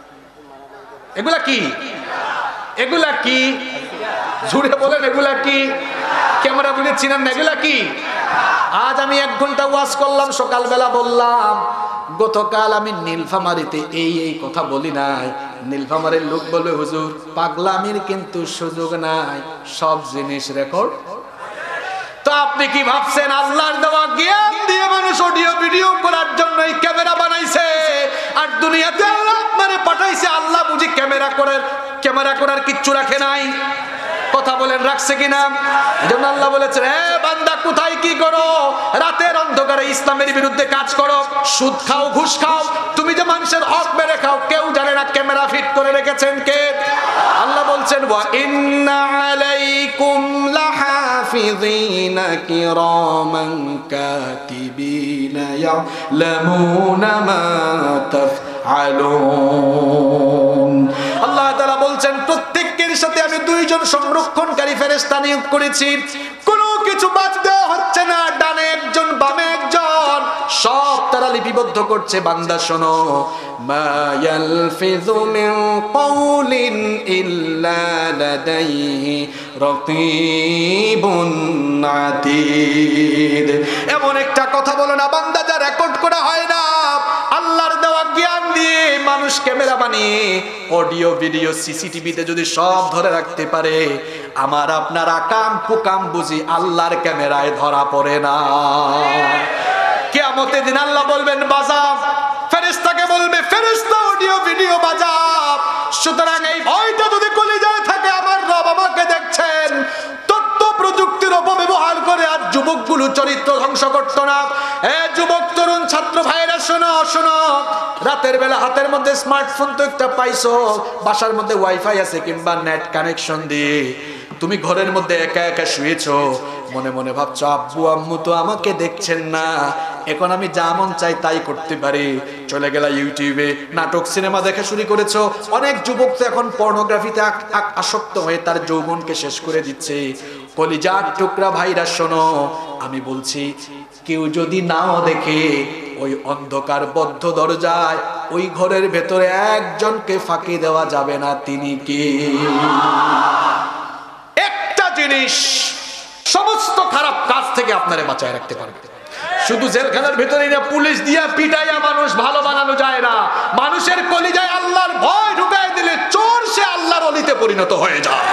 এগুলা কি? এগুলা কি? জুড়ে বলেন, এগুলা কি? ক্যামেরা বুঝে চিনেন না, এগুলা কি? আজ আমি এক ঘন্টা ওয়াজ করলাম, সকালবেলা বললাম গতকাল আমি নীলফামারীতে এই এই কথা বলি নাই। নীলফামারীর লোক বলবে হুজুর পাগলামির কিন্তু সুযোগ নাই, সব জিনিস রেকর্ড। তো আপনি কি ভাবছেন আল্লাহর দেওয়া জ্ঞান দিয়ে মানুষ অডিও ভিডিও করার জন্য এই ক্যামেরা বানাইছে? আর দুনিয়াতে আল্লাহ আপনারে পাঠাইছে, আল্লাহ বুঝি ক্যামেরা করার ক্যামেরা করার কিচ্ছু রাখে নাই? কথা বলেন, রাখছে কিনা? এজন্য আল্লাহ বলেছেন, হে বান্দা কোথায় কি করো? রাতের অন্ধকারে ইসলামের বিরুদ্ধে কাজ করো, সুদ খাও, ঘুষ খাও, তুমি যে মানুষের হক মেরে খাও, কেউ জানে না ক্যামেরা ফিট করে রেখেছেন কে? আল্লাহ বলছে বলছেন ওয়া ইন্না আলাইকুম লাহাফিযিনা কিরামান কাতিবিনা ইয়ালামুনা মা তাফআলুন। আল্লাহ তাআলা বলছেন প্রত্যেকের সাথে আমি দুইজন সংরক্ষণকারী ফেরেশতা নিয়োগ করেছি, কোনো কিছু বাদ দেওয়া হচ্ছে না, ডানে একজন বামে একজন, সব তারা লিপিবদ্ধ করছে। বান্দা শোনো, মা ইয়ালফিযু মিন কাউলিন ইল্লা লাদাইহি রাকিবুন আতীদ। এমন একটা কথা বলো না বান্দা যা রেকর্ড করা হয় না। আল্লাহর দেওয়া জ্ঞান দিয়ে মানুষ ক্যামেরা বানিয়ে অডিও ভিডিও সিসিটিভিতে যদি সব ধরে রাখতে পারে, আমার আপনার আকাম কুকাম বুঝি আল্লাহর ক্যামেরায় ধরা পড়ে না। কিয়ামতের দিন আল্লাহ বলবেন বাজা, ফেরেশতাকে বলবে ফেরেশতা অডিও ভিডিও বাজা। সুতরাং এই ভয়টা যদি কলিজায় থাকে, আমার রব আমাকে দেখছেন। তথ্য প্রযুক্তির অপব্যবহার করে আর যুবকগুলো চরিত্র ধ্বংস করতো না। এ যুবক তরুণ ছাত্র ভাইরা শোনো শোনো, রাতের বেলা হাতের মধ্যে স্মার্টফোন তো একটা পাইছো, বাসার মধ্যে ওয়াইফাই আছে কিংবা নেট কানেকশন দিয়ে তুমি ঘরের মধ্যে একা একা শুয়েছো, মনে মনে ভাবছো আব্বু আম্মু তো আমাকে দেখছেন না, এখন আমি যা মন চাই তাই করতে পারি। চলে গেলা ইউটিউবে নাটক সিনেমা দেখা শুরু করেছো। অনেক যুবক তো এখন পর্নোগ্রাফিতে আসক্ত হয়ে তার যৌবনকে শেষ করে দিচ্ছে। কলিজার টুকরা ভাইরা শোনো, আমি বলছি কেউ যদি নাও দেখে, ওই অন্ধকার বদ্ধ দরজায় ওই ঘরের ভেতরে একজনকে ফাঁকি দেওয়া যাবে না। তিনি কি? একটা জিনিস সমস্ত খারাপ কাজ থেকে আপনারে বাঁচায় রাখতে পারবে। শুধু জেলখানার ভিতরে না, পুলিশ দিয়া পিটাইয়া মানুষ ভালো বানানো যায় না। মানুষের কলিজায় আল্লাহর ভয় ঢুকাই দিলে চোর সে আল্লাহর অলিতে পরিণত হয়ে যায়।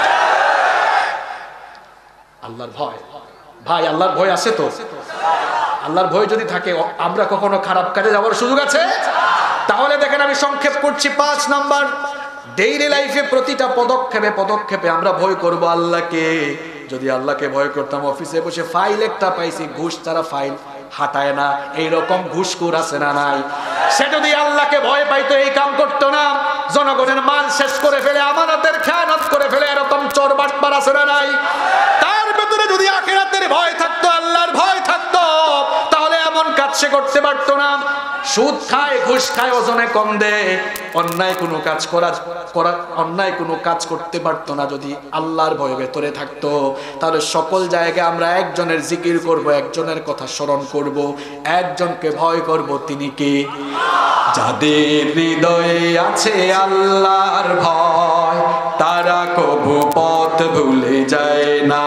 আল্লাহর ভয়, ভাই আল্লাহর ভয় আছে তো? আল্লাহর ভয় যদি থাকে, আমরা কখনো খারাপ কাজে যাওয়ার সুযোগ আছে? তাহলে দেখেন আমি সংক্ষেপ করছি। পাঁচ নাম্বার, ডেইলি লাইফে প্রতিটা পদক্ষেপে পদক্ষেপে আমরা ভয় করব আল্লাহকে। যদি আল্লাহকে ভয় করতাম, অফিসে বসে ফাইল একটা পাইছি, ঘুষ ছাড়া ফাইল হাঁটায় না, এইরকম ঘুষখোর আছে না নাই? সে যদি আল্লাহকে ভয় পাইতো এই কাম করতো না। জনগণের মাল শেষ করে ফেলে, আমানতের খেয়ানত করে ফেলে, এরকম চোর বাটপার আছে না নাই? তার ভেতরে যদি আখিরাতের ভয় থাকতো, আল্লাহর ভয় থাকতো, তাহলে এমন কাজ সে করতে পারতো না। সুদ খায়, ঘুষ খায়, ওজনে কম দেয়, অন্যায় কোনো কাজ করা করা অন্যায় কোনো কাজ করতে পারতো না। যদি আল্লাহর ভয় ভেতরে থাকতো, তাহলে সকল জায়গায় আমরা একজনের জিকির করব, একজনের কথা স্মরণ করব, একজনকে ভয় করব। তিনি কে? যাদের হৃদয়ে আছে আল্লাহর ভয়, তারা কবু পথ ভুলে যায় না।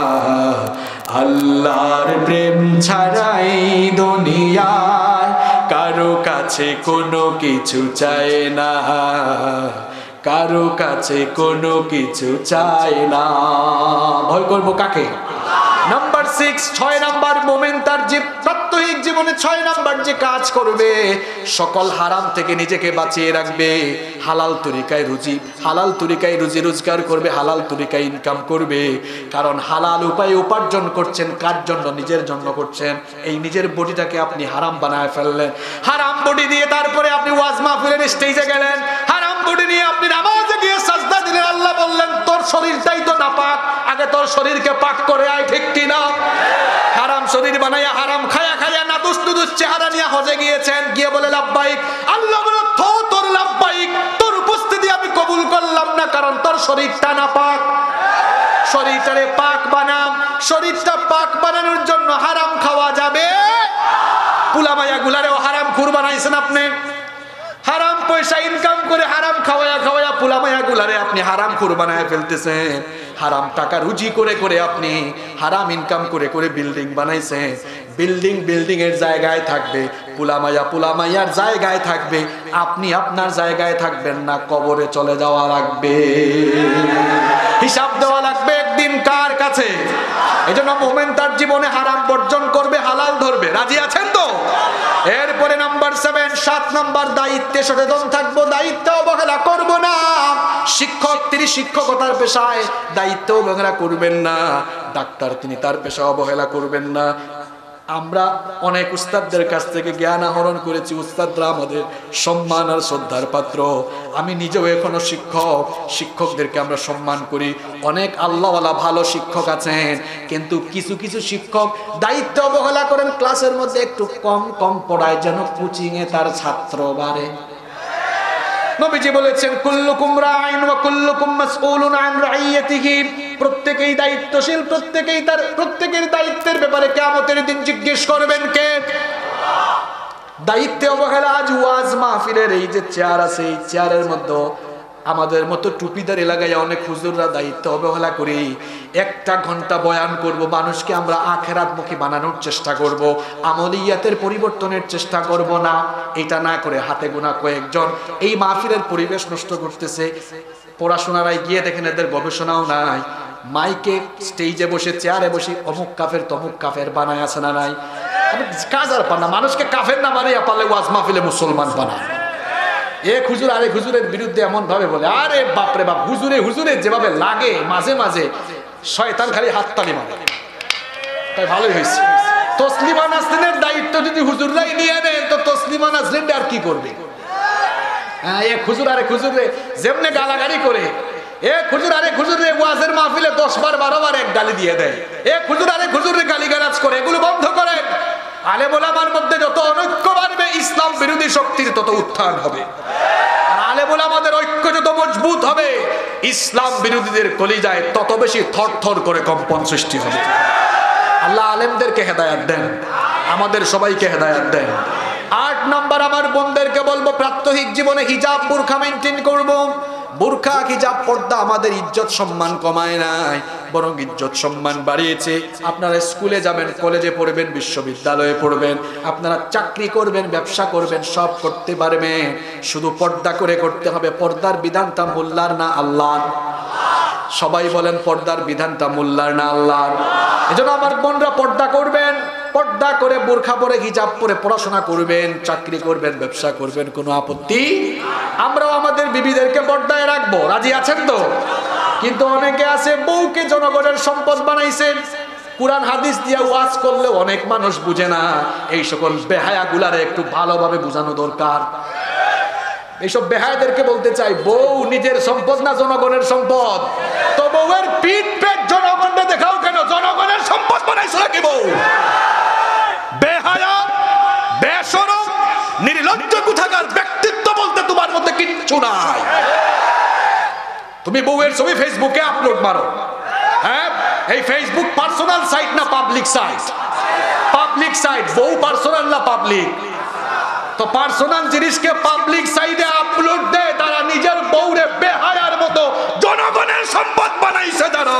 আল্লাহর প্রেম ছাড়াই দুনিয়ায় কারো কাছে কোনো কিছু চায় না, কারো কাছে কোনো কিছু চায় না। ভয় করবো কাকে? নাম্বার সিক্স, ছয় নাম্বার মোমেন তার যে প্রাত্যহিক জীবনে ছয় নাম্বার যে কাজ করবে, সকল হারাম থেকে নিজেকে বাঁচিয়ে রাখবে। হালাল তরিকায় রুজি হালাল তরিকায় রুজি রোজগার করবে, হালাল তরিকায় ইনকাম করবে। কারণ হালাল উপায়ে উপার্জন করছেন কার জন্য? নিজের জন্য করছেন। এই নিজের বডিটাকে আপনি হারাম বানায় ফেললেন। হারাম বডি দিয়ে তারপরে আপনি ওয়াজ মাহফিলের স্টেজে গেলেন, হারাম বডি নিয়ে আপনি নামাজে গিয়ে সাজদা দিলেন। আল্লাহ বললেন তোর শরীরটাই তো নাপাক, আগে তোর শরীরকে পাক করে আয়, ঠিক কিনা? হারাম শরীর বানাইয়া হারাম খায়া খায়া নাদুস নুদুস চেহারা নিয়ে হজে গিয়েছেন, গিয়ে বলে লাব্বাইক। আল্লাহ বলে থো তোর লাব্বাইক, তোর উপস্থিতি আমি কবুল করলাম না, কারণ তোর শরীরটা নাপাক। শরীরটারে পাক বানাম। শরীরটা পাক বানানোর জন্য হারাম খাওয়া যাবে। পুলামাইয়া গুলারেও হারাম খুর বানাইছেন আপনি। হারাম পয়সা ইনকাম করে হারাম খাওয়ায়া খাওয়ায়া পুলামাইয়া গুলারে আপনি হারাম খুর বানায় ফেলতেছেন। হারাম টাকা রুজি করে করে আপনি হারাম ইনকাম করে করে বিল্ডিং বানাইছেন। বিল্ডিং বিল্ডিং এর জায়গায় থাকবে, পুলামাইয়া পুলামাইয়ার জায়গায় থাকবে, আপনি আপনার জায়গায় থাকবেন না। কবরে চলে যাওয়া লাগবে, হিসাব দেওয়া লাগবে একদিন কার কাছে? এই জন্য মোমেন তার জীবনে হারাম বর্জন করবে, হালাল ধরবে। রাজি আছেন তো? এরপরে নাম্বার সেভেন, সাত নাম্বার, দায়িত্বে সচেতন থাকবো, দায়িত্ব অবহেলা করবো না। শিক্ষক তিনি শিক্ষকতার পেশায়, দায়িত্ব অবহেলা করবেন না। ডাক্তার তিনি তার পেশা অবহেলা করবেন না। আমরা অনেক উস্তাদদের কাছ থেকে জ্ঞান আহরণ করেছি, উস্তাদরা আমাদের সম্মান আর শ্রদ্ধার পাত্র। আমি নিজেও এখনো শিক্ষক, শিক্ষকদেরকে আমরা সম্মান করি। অনেক আল্লাহওয়ালা ভালো শিক্ষক আছেন, কিন্তু কিছু কিছু শিক্ষক দায়িত্ব অবহেলা করেন, ক্লাসের মধ্যে একটু কম কম পড়ায় যেন কোচিং এ তার ছাত্র বাড়ে। নবীজি বলেছেন কুল্লুকুম রাইন ওয়া কুল্লুকুম মাসউলুন আন রাইয়াতিহি, প্রত্যেকেই দায়িত্বশীল, প্রত্যেকেই তার প্রত্যেকের দায়িত্বের ব্যাপারে কিয়ামতের দিন জিজ্ঞেস করবেন কে? আল্লাহ। দায়িত্বে অবহেলা। আজ ওয়াজ মাহফিলের এই যে চেয়ার আছে, এই চেয়ারের মধ্যে আমাদের মতো টুপিদার এলাকায় অনেক হুজুররা দায়িত্ব অবহেলা করি। একটা ঘন্টা বয়ান করব, মানুষকে আমরা আখেরাতমুখী বানানোর চেষ্টা করব, আমলিয়াতের পরিবর্তনের চেষ্টা করব না। এটা না করে হাতে গোনা কয়েকজন এই মাহফিলের পরিবেশ নষ্ট করতেছে। পড়াশোনারাই গিয়ে দেখেন এদের গবেষণাও নাই, মাইকে স্টেজে বসে চেয়ারে বসে অমুক কাফের তমুক কাফের বানায় আছে না নাই? কাজ আর পান না, মানুষকে কাফের না বানাইয়া পারলে ওয়াজ মাহফিলে মুসলমান বানায়। এক হুজুর আরেক হুজুরের বিরুদ্ধে এমন ভাবে বলে, আরে বাপরে বাপ, হুজুরে হুজুরে যেভাবে লাগে মাঝে মাঝে শয়তান খালি হাততালি মারে। তাই ভালোই হয়েছে, তসলিমা নাসরিনের দায়িত্ব যদি হুজুররাই নিয়ে নেন তো তসলিমা নাসরিন আর কি করবে? হ্যাঁ, এক হুজুর আরেক হুজুরে যেমনে গালাগালি করে, এক হুজুর আরেক হুজুরে ওয়াজের মাহফিলে দশ বার বারো বার এক গালি দিয়ে দেয়, এক হুজুর আরেক হুজুরে গালিগালাজ করে। এগুলো বন্ধ করেন। আলেম ওলামার মধ্যে যত অনৈক্য বাড়বে, ইসলাম বিরোধী শক্তির তত উত্থান হবে। আর আলেম ওলামাদের ঐক্য যত মজবুত হবে, ইসলাম বিরোধীদের কলিজায় তত বেশি থরথর করে কম্পন সৃষ্টি হবে। আল্লাহ আলেমদেরকে হেদায়াত দেন, আমাদের সবাইকে হেদায়াত দেন। আট নাম্বার, আমার বোনদেরকে বলবো প্রাত্যহিক জীবনে হিজাব বুরখা মেনটেন করব। বুরখা হিজাব পর্দা আমাদের ইজ্জত সম্মান কমায় নাই, বরং ইজ্জত সম্মান বাড়িয়েছে। আপনারা স্কুলে যাবেন, কলেজে পড়বেন, বিশ্ববিদ্যালয়ে পড়বেন, আপনারা চাকরি করবেন, ব্যবসা করবেন, সব করতে পারবেন, শুধু পর্দা করে করতে হবে। পর্দার বিধানটা মোল্লার না আল্লাহর? সবাই বলেন পর্দার বিধানটা মোল্লার না আল্লাহর? এজন্য আমার বোনরা পর্দা করবেন, পর্দা করে বোরখা পরে হিজাব পরে পড়াশোনা করবেন, চাকরি করবেন, ব্যবসা করবেন, কোনো আপত্তি। আমরাও আমাদের বিবিদেরকে পর্দায় রাখবো, রাজি আছেন তো? কিন্তু অনেকে আছে বউকে জনগণের সম্পদ বানাইছেন, কুরআন হাদিস দিয়ে ওয়াজ করলে অনেক মানুষ বুঝে না। এই সকল বেহায়া গুলারে একটু ভালোভাবে বোঝানো দরকার। এইসব বেহায়াদেরকে বলতে চাই, বউ নিজের সম্পদ না জনগণের সম্পদ? তো বউয়ের পিঠ পেট জনগণকে দেখাও কেন? জনগণের সম্পদ বানাইছো নাকি বউ? বেহায়া, বেশরম, নির্লজ্জ কোথাকার ব্যক্তিত্ব বলতে তোমার মধ্যে কিচ্ছু নাই। তুমি বউয়ের ছবি ফেসবুকে আপলোড মারো। হ্যাঁ, এই ফেসবুক পার্সোনাল সাইট না পাবলিক সাইট? Public site. বউ পার্সোনাল না পাবলিক? তো পার্সোনাল জিনিসকে পাবলিক সাইটে আপলোড দেয় তারা নিজের বউরে বেহায়ার মতো জনগণের সম্পদ বানাইছে তারা।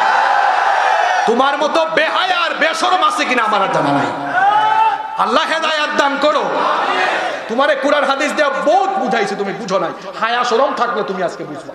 তোমার মতো বেহায়ার বেশরম আছে কিনা আমার জানা নাই। আল্লাহ হেদায়াত দান করো। তোমারে কুরআন হাদিস দিয়ে বহুত বুঝাইছে, তুমি বুঝো নাই। হায়া শরম থাকলে তুমি আজকে বুঝবা।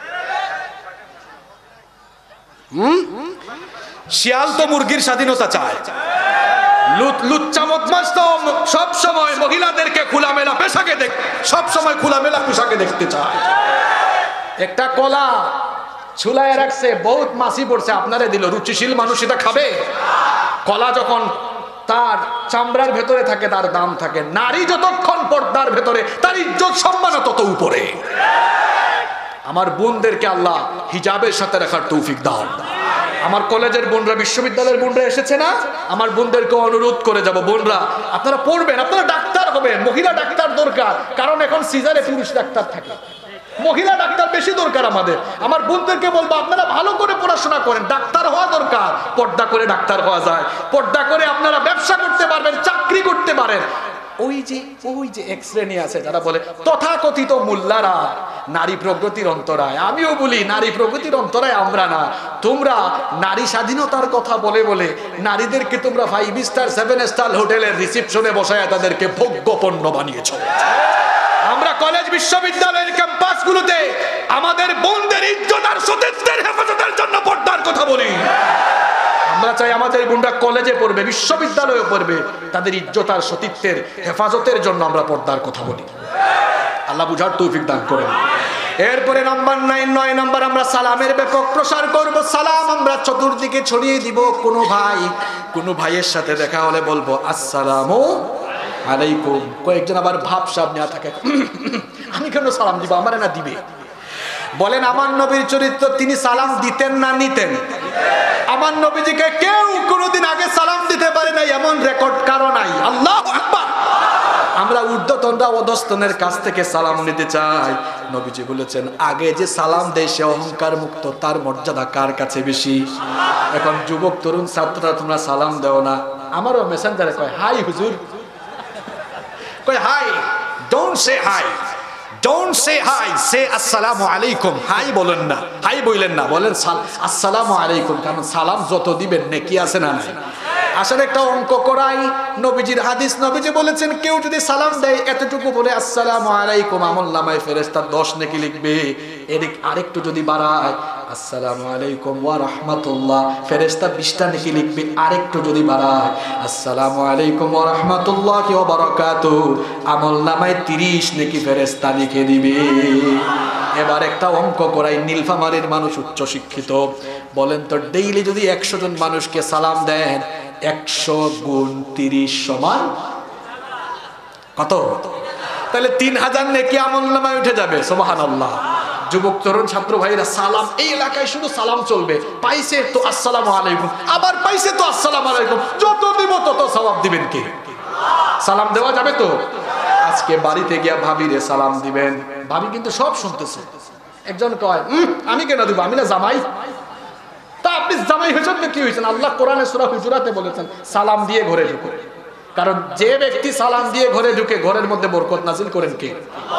হুম, শিয়াল তো মুরগির স্বাধীনতা চায়, লুচ্চা বদমাশ তো সব সময় মহিলাদেরকে খোলামেলা পোশাকে দেখ সব সময় খোলামেলা পোশাকে দেখতে চায়। একটা কলা ছুলায় রাখছে, বহুত মাছি পড়ছে, আপনারে দিল, রুচিশীল মানুষ এটা খাবে? কলা যখন তার চামড়ার ভেতরে থাকে তার দাম থাকে। নারী যতক্ষণ পর্দার ভেতরে, তার ইজ্জত সম্মান তত উপরে। আমার বোনদেরকে আল্লাহ হিজাবের সাথে রাখার তৌফিক দাও। আমার কলেজের বোনরা, বিশ্ববিদ্যালয়ের বোনরা এসেছে না, আমার বোনদেরকে অনুরোধ করে যাব, বোনরা আপনারা পড়বেন, আপনারা ডাক্তার হবেন। মহিলা ডাক্তার দরকার, কারণ এখন সিজারে পুরুষ ডাক্তার থাকে, মহিলা ডাক্তার বেশি দরকার আমাদের। আমার বোনদেরকে বলবো আপনারা ভালো করে পড়াশোনা করেন, ডাক্তার হওয়া দরকার। পর্দা করে ডাক্তার হওয়া যায়, পর্দা করে আপনারা ব্যবসা করতে পারবেন, চাকরি করতে পারেন। ওই যে ওই যে এক শ্রেণী আছে যারা বলে তথাকথিত মোল্লারা নারী প্রগতির অন্তরায়। আমিও বলি নারী প্রগতির অন্তরায় আমরা না। তোমরা নারী স্বাধীনতার কথা বলে বলে নারীদেরকে তোমরা ফাইভ স্টার সেভেন স্টার হোটেলের রিসেপশনে বসায় তাদেরকে ভোগ্য পণ্য বানিয়েছো। আমরা কলেজ বিশ্ববিদ্যালয়ের ক্যাম্পাসগুলোতে আমাদের বোনদের ইজ্জত আর সতীত্বের হেফাজতের জন্য পর্দার কথা বলি। আমরা চাই আমাদের বোনরা কলেজে পড়বে, বিশ্ববিদ্যালয়ে পড়বে, তাদের ইজ্জত আর সতীত্বের হেফাজতের জন্য আমরা পর্দার কথা বলি। আল্লাহ বুঝার তৌফিক দান করেন। এরপরে নাম্বার নাইন নয় নাম্বার আমরা সালামের ব্যাপক প্রসার করব। সালাম আমরা চতুর্দিকে ছড়িয়ে দিব। কোনো ভাই কোনো ভাইয়ের সাথে দেখা হলে বলবো আসসালামু আলাইকুম। কয়েকজন আবার ভাব সাব নেওয়া থাকে, আমি কেন সালাম দিব, আমার না দিবে। বলেন আমার নবীর চরিত্র, তিনি সালাম দিতেন না নিতেন? আমার নবীজিকে কেউ কোনোদিন আগে সালাম দিতে পারে নাই এমন রেকর্ড কারো নাই। আল্লাহু আকবার। আমরা ঊর্ধ্বতনরা অধস্তনের কাছ থেকে সালাম নিতে চাই। নবীজি বলেছেন আগে যে সালাম দেয় সে অহংকার মুক্ত, তার মর্যাদা কার কাছে বেশি? এখন যুবক তরুণ ছাত্ররা তোমরা সালাম দেও না। আমারও মেসেঞ্জারে কয় হাই হুজুর, কয় hi, don't say hi, don't say hi, say আসসালামু আলাইকুম। হাই বলেন না, হাই বললেন না, বলেন আসসালামু আলাইকুম। কারণ সালাম যত দিবেন নেকি আছে না নাই? আসলে একটা অঙ্ক করাই, নবীজির হাদিস, নবীজি বলেছেন কেউ যদি সালাম দেয় এতটুকু বলে আসসালামু আলাইকুম, আমলনামায় ফেরেশতা দশ নেকি লিখবে। এদিক আরেকটু যদি বাড়ায় আসসালামু আলাইকুম ওয়া রাহমাতুল্লাহ, ফেরেশতা বিশটা নেকি লিখবে। আরেকটু যদি বাড়ায় আসসালামু আলাইকুম ওয়া রাহমাতুল্লাহি ওয়া বারাকাতুহু, আমলনামায় তিরিশ নেকি ফেরেশতা লিখে দিবে। এবার একটা অঙ্ক করাই, নীলফামারীর মানুষ উচ্চ শিক্ষিত, বলেন তো ডেইলি যদি একশো জন মানুষকে সালাম দেন, একশো গুণ তিরিশ সমান কত? তাহলে তিন হাজার নেকি আমলনামায় উঠে যাবে। সুবহানাল্লাহ। যুবক তরুণ ছাত্র ভাইরা সালাম, এই এলাকায় শুধু সালাম চলবে। পাইছে তো আসসালামু আলাইকুম, আবার পাইছে তো আসসালামু আলাইকুম, যত দিব তত সওয়াব দিবেন কে? সালাম দেওয়া যাবে তো? আজকে বাড়িতে গিয়া ভাবিরে সালাম দিবেন, ভাবি কিন্তু সব শুনতেছে। একজন কয় আমি কেন দিব, আমি না জামাই। তা আপনি জামাই হয়েছেন তো কি হয়েছেন? আল্লাহ কোরআনে সূরা হুজুরাতে বলেছেন সালাম দিয়ে ঘরে ঢুকে। কারণ যে ব্যক্তি সালাম দিয়ে ঘরে ঢুকে ঘরের মধ্যে বরকত নাজিল করেন কে?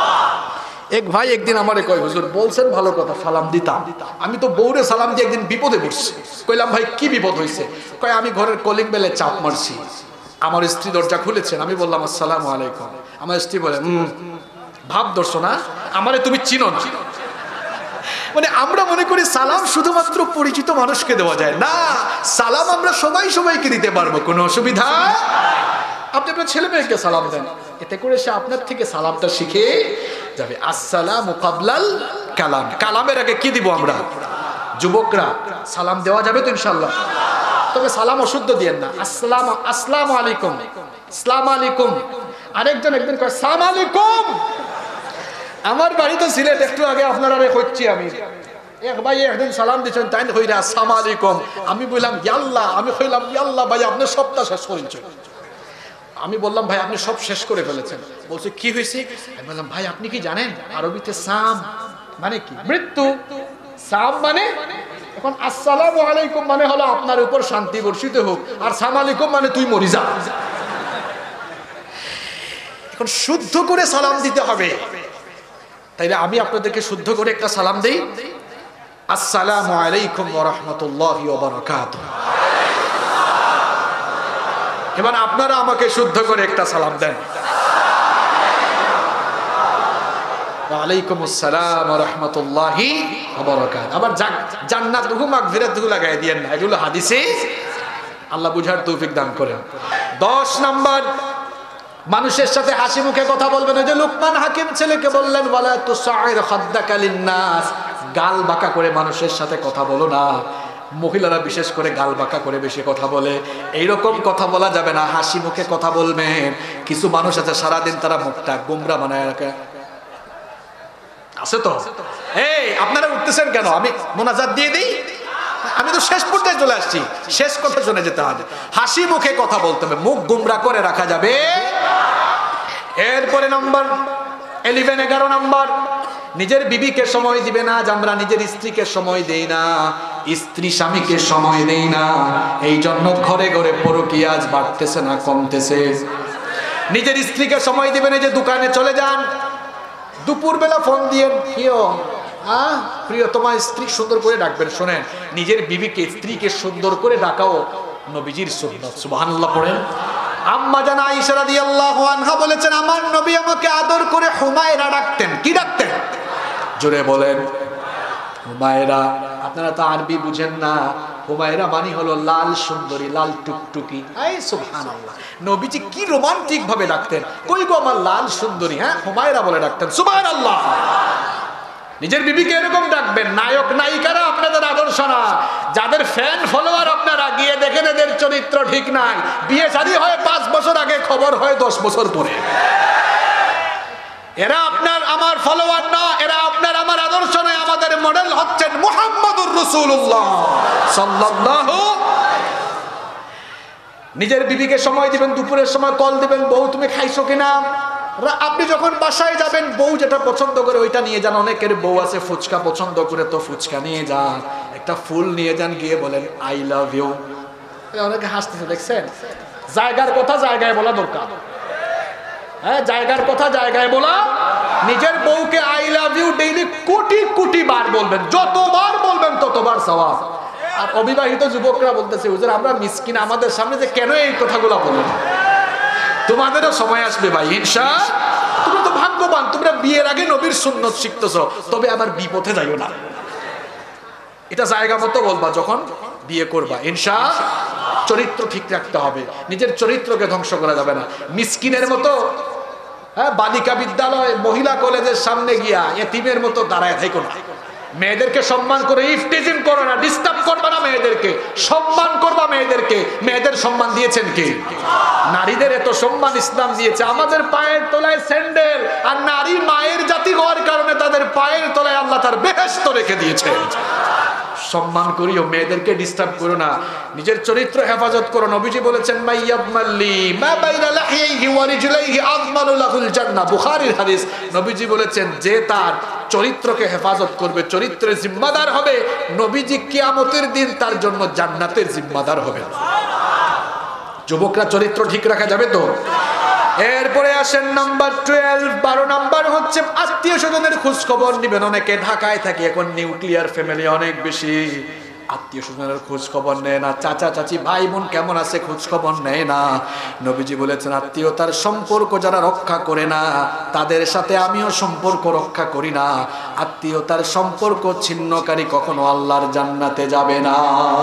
এক ভাই একদিন আমারে কয় হুজুর বলছেন ভালো কথা, সালাম দিতাম, আমি তো বউরে সালাম দিয়ে একদিন বিপদে পড়ছি। কইলাম ভাই কি বিপদ হয়েছে? কয় আমি ঘরের কলিং বেলে চাপ মারছি, আমার স্ত্রী দরজা খুলেছেন, আমি বললাম আসসালামু আলাইকুম। আমার স্ত্রী বলে হুম ভাব দর্শো না, আমারে তুমি চিনো না। মানে আমরা মনে করি সালাম শুধুমাত্র পরিচিত মানুষকে দেওয়া যায় না, সালাম আমরা সবাই সবাইকে দিতে পারবো, কোনো অসুবিধা। আপনি আপনার ছেলে মেয়েকে সালাম দেন, এতে করে সে আপনার থেকে সালামটা শিখে যাবে। আসসালামু কাবলাল কালাম, কালামের আগে কি দিব আমরা? যুবকরা সালাম দেওয়া যাবে তো ইনশাআল্লাহ? তবে সালাম অশুদ্ধ দিয়েন না। আসসালাম আসসালামু আলাইকুম, আসসালামু আলাইকুম। আরেকজন একদিন কয় সালাম আলাইকুম। আমার বাড়ি তো সিলেট, একটু আগে আপনারা হচ্ছি আমি, এক ভাই একদিন সালাম দিচ্ছেন, তাই হইরা আসসালামু আলাইকুম। আমি বললাম ইয়াল্লাহ, আমি কইলাম ইয়াল্লাহ ভাই আপনি সবটা শেষ করেছেন। আমি বললাম ভাই আপনি সব শেষ করে ফেলেছেন। বলছে কি হয়েছে? আমি বললাম ভাই আপনি কি জানেন আরবিতে সাম মানে কি? মৃত্যু। সাম মানে, এখন আসসালামু আলাইকুম মানে হলো আপনার উপর শান্তি বর্ষিত হোক, আর সালাম আলাইকুম মানে তুই মরি যা। এখন শুদ্ধ করে সালাম দিতে হবে। তাইলে আমি আপনাদেরকে শুদ্ধ করে একটা সালাম দেই, আসসালামু আলাইকুম ওয়া রাহমাতুল্লাহি ওয়া বারাকাতুহু। এবার আপনারা আমাকে শুদ্ধ করে একটা সালাম দেন, ওয়া আলাইকুমুস সালাম ওয়া রাহমাতুল্লাহি ওয়া বারাকাতুহু। আবার জান্নাতুহু মাগফিরাতুহু লাগাই দিয়েন না, এগুলো হাদিসে, আল্লাহ বুঝার তৌফিক দান করেন। দশ নাম্বার, মানুষের সাথে হাসি মুখে কথা বলবেন। ওই যে লুকমান হাকিম ছেলেকে বললেন ওয়ালা তুসাইর খাদ্দাকা লিন্নাস, গাল বাঁকা করে মানুষের সাথে কথা বলো না। মহিলারা বিশেষ করে গাল বাঁকা করে বেশি কথা বলে, এইরকম কথা বলা যাবে না, হাসি মুখে কথা বলবেন। কিছু মানুষ আছে সারাদিন তারা মুখটা গোমরা বানায় রাখে, আছে তো? এই আপনারা উঠতেছেন কেন? আমি মোনাজাত দিয়ে দিই, আমি তো শেষ পর্যায়ে চলে আসছি, শেষ কথা শুনে যেতে হবে। হাসি মুখে কথা বলতে হবে, মুখ গুমরা করে রাখা যাবে। এরপরে নাম্বার এলিভেন, এগারো নাম্বার, নিজের বিবিকে সময় দিবে না। আজ আমরা নিজের স্ত্রীকে সময় দেই না, স্ত্রী স্বামীকে সময় দেই না, এই জন্য ঘরে ঘরে পরকীয়া আজ বাড়তেছে না কমতেছে। নিজের স্ত্রীকে সময় দিবেন, এই যে দোকানে চলে যান, দুপুর বেলা ফোন দিয়ে প্রিয় আহ প্রিয় তোমার স্ত্রী সুন্দর করে ডাকবেন। শোনেন, নিজের বিবিকে স্ত্রীকে সুন্দর করে ডাকাও নবীজির সুন্নাত। সুবহানাল্লাহ পড়েন। আম্মা জান আয়েশা রাদিয়াল্লাহু আনহা বলেছেন আমার নবী আমাকে আদর করে হুমায়রা ডাকতেন। কি ডাকতেন? জোরে বলেন। হুমায়রা। আপনারা তো আরবি বুঝেন না, হুমায়রা মানে হলো লাল সুন্দরী, লাল টুকটুকি। এই সুবহানাল্লাহ, নবীজি কি রোমান্টিক ভাবে ডাকতেন, কই গো আমার লাল সুন্দরী, হ্যাঁ হুমায়রা বলে ডাকতেন। সুবহানাল্লাহ। নিজের বিবিকে এরকম ডাকবেন। নায়ক নায়িকারা আপনাদের আদর্শ না, যাদের ফ্যান ফলোয়ার আপনারা গিয়ে দেখেন এদের চরিত্র ঠিক নাই, বিয়ে শাদী হয় পাঁচ বছর আগে, খবর হয় দশ বছর পরে। এরা আপনার আমার ফলোয়ার না, এরা আপনার আমার আদর্শ নয়। আমাদের মডেল হচ্ছেন মুহাম্মদুর রাসূলুল্লাহ সাল্লাল্লাহু। নিজের বিবিকে সময় দিবেন, দুপুরের সময় কল দিবেন, বউ তুমি খাইছো কিনা। আপনি যখন বাসায় যাবেন বউ যেটা পছন্দ করে ওইটা নিয়ে যান। অনেকের বউ আছে ফুচকা পছন্দ করে, তো ফুচকা নিয়ে যান, একটা ফুল নিয়ে যান, গিয়ে বলেন আই লাভ ইউ। অনেকে হাসতেছে দেখছেন। জায়গার কথা জায়গায় বলা দরকার। হ্যাঁ, জায়গার কথা জায়গায় বলা। নিজের বউকে I love you daily crore crore বার বলবেন, যতবার বলবেন ততবার সওয়াব। আর অবিবাহিত যুবকরা বলতেছে হুজুর আমরা মিসকিন, আমাদের সামনে যে কেন এই কথাগুলো বলেন। তোমাদেরও সময় আসবে ভাই ইনশাআল্লাহ। তোমরা তো ভাগ্যবান, তোমরা বিয়ের আগে নবীর সুন্নত শিখতেছো, তবে আবার বিপথে যাইও না। এটা জায়গা মতো বলবা যখন বিয়ে করবা ইনশাআল্লাহ। চরিত্র ঠিক রাখতে হবে, নিজের চরিত্রকে ধ্বংস করা যাবে না। মিসকিনের মতো হ্যাঁ বালিকা বিদ্যালয় মহিলা কলেজের সামনে গিয়া এতিমের মতো দাঁড়ায় থাকো না। মেয়েদেরকে সম্মান করে ইফটিজিং করো না, ডিস্টার্ব করবা না মেয়েদেরকে, সম্মান করবা মেয়েদেরকে। মেয়েদের সম্মান দিয়েছেন কে? নারীদের এত সম্মান ইসলাম দিয়েছে। আমাদের পায়ের তলায় স্যান্ডেল, আর নারী মায়ের জাতি হওয়ার কারণে তাদের পায়ের তলায় আল্লাহ তার বেহেশত রেখে দিয়েছে। সম্মান করিও, মেয়েদেরকে ডিস্টার্ব করো না, নিজের চরিত্র হেফাজত করো। নবীজি বলেছেন মাইয়াবমাল্লি মা বাইনা লাহিহি ওয়া রিজলাইহি আযমানু লাহুল জান্নাহ, বুখারীর হাদিস। নবীজি বলেছেন যে তার চরিত্রকে হেফাজত করবে, চরিত্রের জিম্মাদার হবে, নবীজি কিয়ামতের দিন তার জন্য জান্নাতের জিম্মাদার হবে। যুবকরা চরিত্র ঠিক রাখা যাবে তো? এরপরে আসেন নাম্বার টুয়েলভ, বারো নাম্বার হচ্ছে আত্মীয় স্বজনের খোঁজ খবর নিবেন। অনেকে ঢাকায় থাকে, এখন নিউক্লিয়ার ফ্যামিলি অনেক বেশি, আত্মীয় স্বজনের খোঁজ খবর নেয় না। চাচা চাচি ভাই বোন কেমন আছে খোঁজ খবর নেয় না। নবীজি বলেছেন আত্মীয়তার সম্পর্ক যারা রক্ষা করে না তাদের সাথে আমিও সম্পর্ক রক্ষা করি না। আত্মীয়তার সম্পর্ক ছিন্নকারী কখনো আল্লাহর জান্নাতে যাবে না।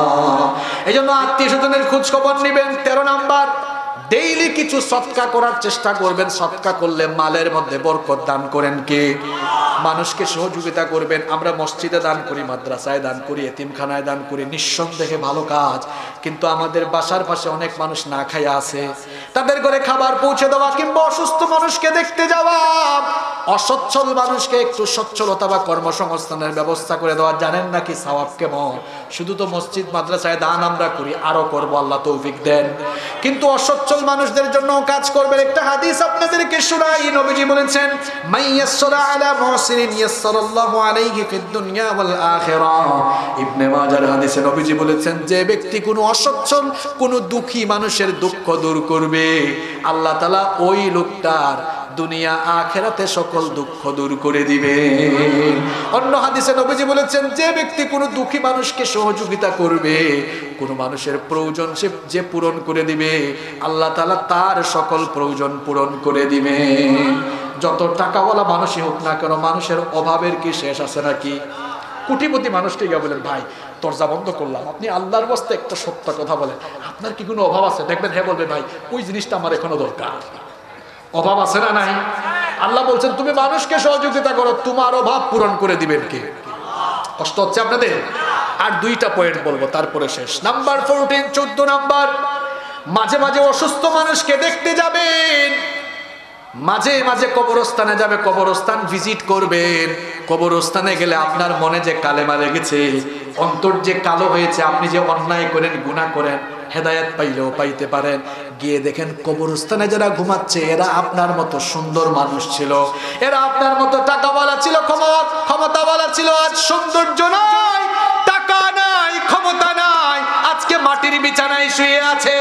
এই জন্য আত্মীয় স্বজনের খোঁজ খবর নিবেন। তেরো নাম্বার, ডেইলি কিছু সদকা করার চেষ্টা করবেন। সদকা করলে মালের মধ্যে বরকত দান করেন কে? মানুষকে সহযোগিতা করবেন। আমরা মসজিদে দান করি, মাদ্রাসায় দান করি, এতিমখানায় দান করি, নিঃসন্দেহে ভালো কাজ। কিন্তু আমাদের বাসার পাশে অনেক মানুষ না খাইয়া আছে, তাদের ঘরে খাবার পৌঁছে দেওয়া, কিংবা অসুস্থ মানুষকে দেখতে যাওয়া, অসচ্ছল মানুষকে একটু সচ্ছলতা বা কর্মসংস্থানের ব্যবস্থা করে দেওয়া। জানেন নাকি সওয়াব কেমন? শুধু তো মসজিদ মাদ্রাসায় দান আমরা করি, আরো করবো, আল্লাহ তৌফিক দেন। কিন্তু অসচ্ছল মানুষদের জন্য কাজ করবেন। একটা হাদিস আপনাদেরকে শোনাই। নবীজি বলেছেন মাইয়াসসারা আলা মুহসিনিন ইয়াসসারাল্লাহু আলাইহি ফিদ দুনিয়া ওয়াল আখিরাহ। ইবনে মাজার হাদিসে নবীজি বলেছেন যে ব্যক্তি কোনো অসচ্ছল কোনো দুঃখী মানুষের দুঃখ দূর করবে, আল্লাহ তাআলা ওই লোকটার দুনিয়া আখিরাতে সকল দুঃখ দূর করে দিবে। অন্য হাদিসে নবীজি বলেছেন যে ব্যক্তি কোনো দুঃখী মানুষকে সহযোগিতা করবে, কোনো মানুষের প্রয়োজন সে যে পূরণ করে দিবে, আল্লাহ তাআলা তার সকল প্রয়োজন পূরণ করে দিবে। যত টাকাওয়ালা মানুষই হোক না কেন, মানুষের অভাবের কি শেষ আছে নাকি? কোটিপতি মানুষটি গিয়ে বলেন ভাই দরজা বন্ধ করলাম, আপনি আল্লাহর ওয়াস্তে একটা সত্য কথা বলেন, আপনার কি কোনো অভাব আছে? দেখবেন হ্যাঁ বলবে ভাই ওই জিনিসটা আমার এখনো দরকার। অভাব আছে না নাই? আল্লাহ বলছেন তুমি মানুষকে সহযোগিতা করো, তোমার অভাব পূরণ করে দিবেন কে? কষ্ট হচ্ছে আপনাদের? আর দুইটা পয়েন্ট বলবো তারপরে শেষ। নাম্বার ফোরটিন, চোদ্দ নাম্বার, মাঝে মাঝে অসুস্থ মানুষকে দেখতে যাবেন, মাঝে মাঝে কবরস্থানে যাবে, কবরস্থান ভিজিট করবেন। কবরস্থানে গেলে আপনার মনে যে কালেমা লেগেছে, অন্তর যে কালো হয়েছে, আপনি যে অন্যায় করেন গুনাহ করেন, হেদায়েত পাইলেও পাইতে পারেন। গিয়ে দেখেন কবরস্থানে যারা ঘুমাচ্ছে এরা আপনার মতো সুন্দর মানুষ ছিল, এরা আপনার মতো টাকাওয়ালা ছিল, ক্ষমতাওয়ালা ছিল। আজ সৌন্দর্য নাই, টাকা নাই, ক্ষমতা নাই, আজকে মাটির বিছানায় শুয়ে আছে।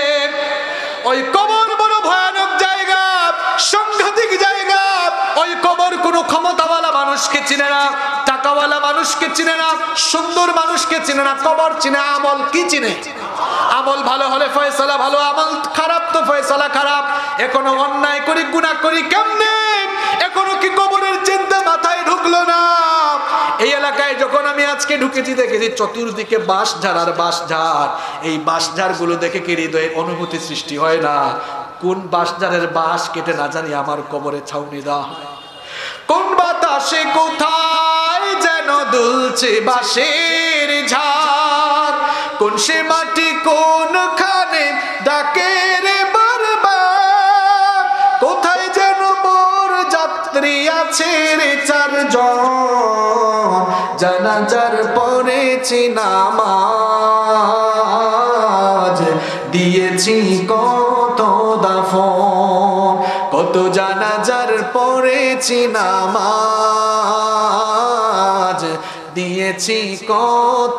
ওই কবর বড় ভয়ানক জায়গা, সাংঘাতিক জায়গা। ওই কবর কোনো ক্ষমতাওয়ালা মানুষকে চিনে না, টাকাওয়ালা মানুষকে চিনে না, সুন্দর মানুষকে চিনে না। কবর চিনে, আমল কি চিনে? আমল ভালো হলে ফয়সালা ভালো, আমল খারাপ তো ফয়সালা খারাপ। এখনো অন্যায় করি গুনাহ করি কেমনে? এখনো কি কবরের চিন্তা মাথায় ঢুকলো না? এই এলাকায় যখন আমি আজকে ঢুকেছি দেখেছি চতুর্দিকে বাঁশঝাড় আর বাঁশঝাড়। এই বাঁশঝাড় গুলো দেখে কি হৃদয়ে অনুভূতি সৃষ্টি হয় না? কোন বাঁশঝাড়ের বাঁশ কেটে না জানি আমার কবরে ছাউনি দেওয়া হয়? কোন বাতাসে কোথায় যেন দুলছে বাঁশের ঝাড়, কোন সে মাটি কোনখানে ডাকে রে বারবার, কোথায় যেন মোর যাত্রী আছে রে চারজন, জানাজার পড়েছি নামাজ, দিয়েছি কত দাফন, কত জানাজার পড়েছি নামাজ, দিয়েছি কত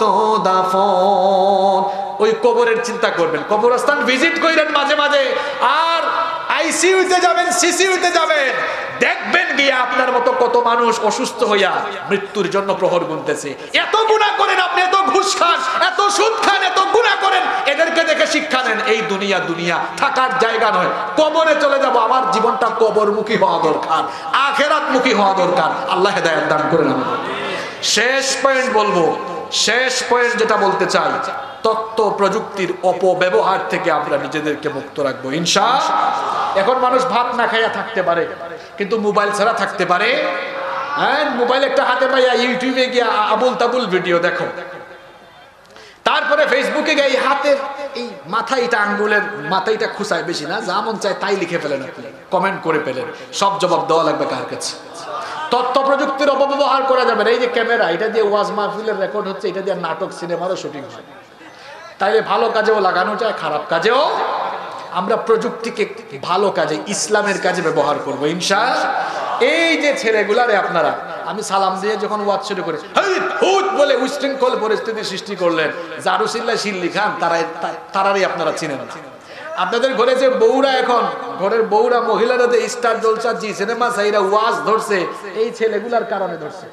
দাফন। ওই কবরের চিন্তা করবেন, কবরস্থান ভিজিট করেন মাঝে মাঝে, আর আইসিইউতে যাবেন, সিসিইউতে যাবেন, দেখবেন গিয়ে আপনার মতো কত মানুষ অসুস্থ হইয়া মৃত্যুর জন্য প্রহর গুনতেছে। এত গুনাহ করেন আপনি, এত ঘুষ খান, এত সুদ খান, এত গুনাহ করেন, এদেরকে দেখে শিক্ষা নেন। এই দুনিয়া দুনিয়া থাকার জায়গা নয়, কবরে চলে যাব। আমার জীবনটা কবরমুখী হওয়া দরকার, আখিরাতমুখী হওয়া দরকার। আল্লাহ হেদায়েত দান করেন আমাদের। শেষ পয়েন্ট বলবো, শেষ পয়েন্ট যেটা বলতে চাই, তথ্য প্রযুক্তির অপব্যবহার থেকে আমরা নিজেদেরকে মুক্ত রাখবো ইনশাআল্লাহ। এখন মানুষ ভাত না খাইয়া থাকতে পারে, কিন্তু মোবাইল ছাড়া থাকতে পারে? হ্যাঁ, মোবাইল একটা হাতে পাইয়া ইউটিউবে গিয়া আবুল তাবুল ভিডিও দেখো, তারপরে ফেসবুকে গিয়ে এই হাতের এই মাথাইটা, আঙ্গুলের মাথাইটা খুসায় বেশি না, যা মন চায় তাই লিখে ফেলেন, আপনি কমেন্ট করে ফেলেন, সব জবাব দেওয়া লাগবে কার কাছে? তথ্য প্রযুক্তির অপব্যবহার করা যাবে না। এই যে ক্যামেরা, এটা দিয়ে ওয়াজ মাহফিলের রেকর্ড হচ্ছে, এটা দিয়ে নাটক সিনেমারও শুটিং হয়, তাইলে ভালো কাজেও লাগানো যায়, খারাপ কাজেও। আমরা প্রযুক্তিকে ভালো কাজে, ইসলামের কাজে ব্যবহার করবো ইনশাআল্লাহ। এই যে ছেলেগুলারে আপনারা, আমি সালাম দিয়ে যখন ওয়াজ শুরু করি হুট বলে উশৃঙ্খল পরিস্থিতি সৃষ্টি করলেন, জারুসিল্লা শিল্লি খান, তারাই তারারই আপনারা চিনেন না। আপনাদের ঘরে যে বউরা, এখন ঘরের বউরা মহিলারা যে স্টার জলসা জি সিনেমা সাইরা ওয়াজ ধরছে, এই ছেলেগুলার কারণে ধরছে।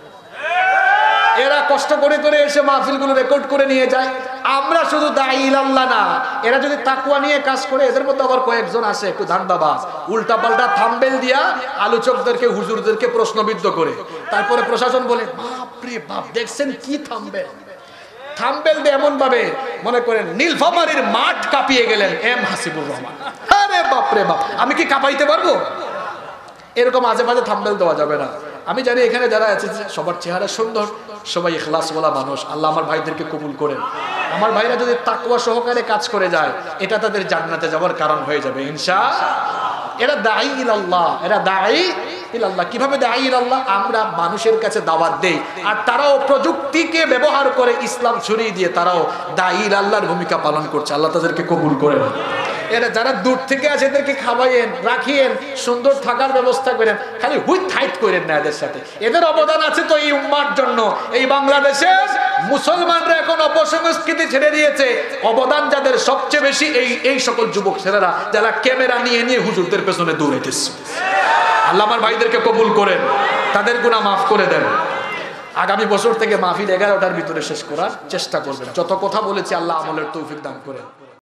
এরা কষ্ট করে করে এসে মাহফিলগুলো রেকর্ড করে নিয়ে যায়। আমরা শুধু দাঈ ইলাল্লাহ না, এরা যদি তাকওয়া নিয়ে কাজ করে, এদের মধ্যে আবার কয়েকজন আছে একটু ধান্দাবাজ, উল্টাপাল্টা থাম্বেল দিয়া আলোচকদেরকে, হুজুরদেরকে প্রশ্নবিদ্ধ করে, তারপরে প্রশাসন বলে বাপরে বাপ, দেখছেন কি থাম্বেল, থাম্বেল দিয়ে এমন ভাবে মনে করেন নীলফামারীর মাঠ কাঁপিয়ে গেলেন এম হাসিবুর রহমান। আরে বাপরে বাপ, আমি কি কাঁপাইতে পারবো? এরকম আজে বাজে থাম্বেল দেওয়া যাবে না। আমি জানি এখানে যারা আছে সবার চেহারা সুন্দর, সবাই ইখলাসওয়ালা মানুষ। আল্লাহ আমার ভাইদেরকে কবুল করেন। আমার ভাইরা যদি তাকওয়া সহকারে কাজ করে যায়, এটা তাদের জান্নাতে যাওয়ার কারণ হয়ে যাবে ইনশাআল্লাহ। এরা দাঈ ইলাল্লাহ, এরা দাঈ ইলাল্লাহ। কিভাবে দাঈ ইলাল্লাহ? আমরা মানুষের কাছে দাওয়াত দেই, আর তারাও প্রযুক্তিকে ব্যবহার করে ইসলাম ছড়িয়ে দিয়ে তারাও দাঈ ইলাল্লাহর ভূমিকা পালন করছে। আল্লাহ তাদেরকে কবুল করেন। এরা যারা দূর থেকে আছে এদেরকে খাওয়াইয়েন, রাখিয়েন, সুন্দর থাকার ব্যবস্থা করেন, খালি হুইট হাইট করেন না এদের সাথে। এদের অবদান আছে তো এই উম্মার জন্য। এই বাংলাদেশের মুসলমানরা এখন অপসংস্কৃতি ছেড়ে দিয়েছে, অবদান যাদের সবচেয়ে বেশি এই এই সকল যুবক ছেলেরা যারা ক্যামেরা নিয়ে নিয়ে হুজুরদের পেছনে দৌড়াইতেছে। আল্লাহ আমার ভাইদেরকে কবুল করেন, তাদের গুনাহ মাফ করে দেন। আগামী বছর থেকে মাহফিল এগারোটার ভিতরে শেষ করার চেষ্টা করবেন। যত কথা বলেছি আল্লাহ আমলের তৌফিক দান করেন।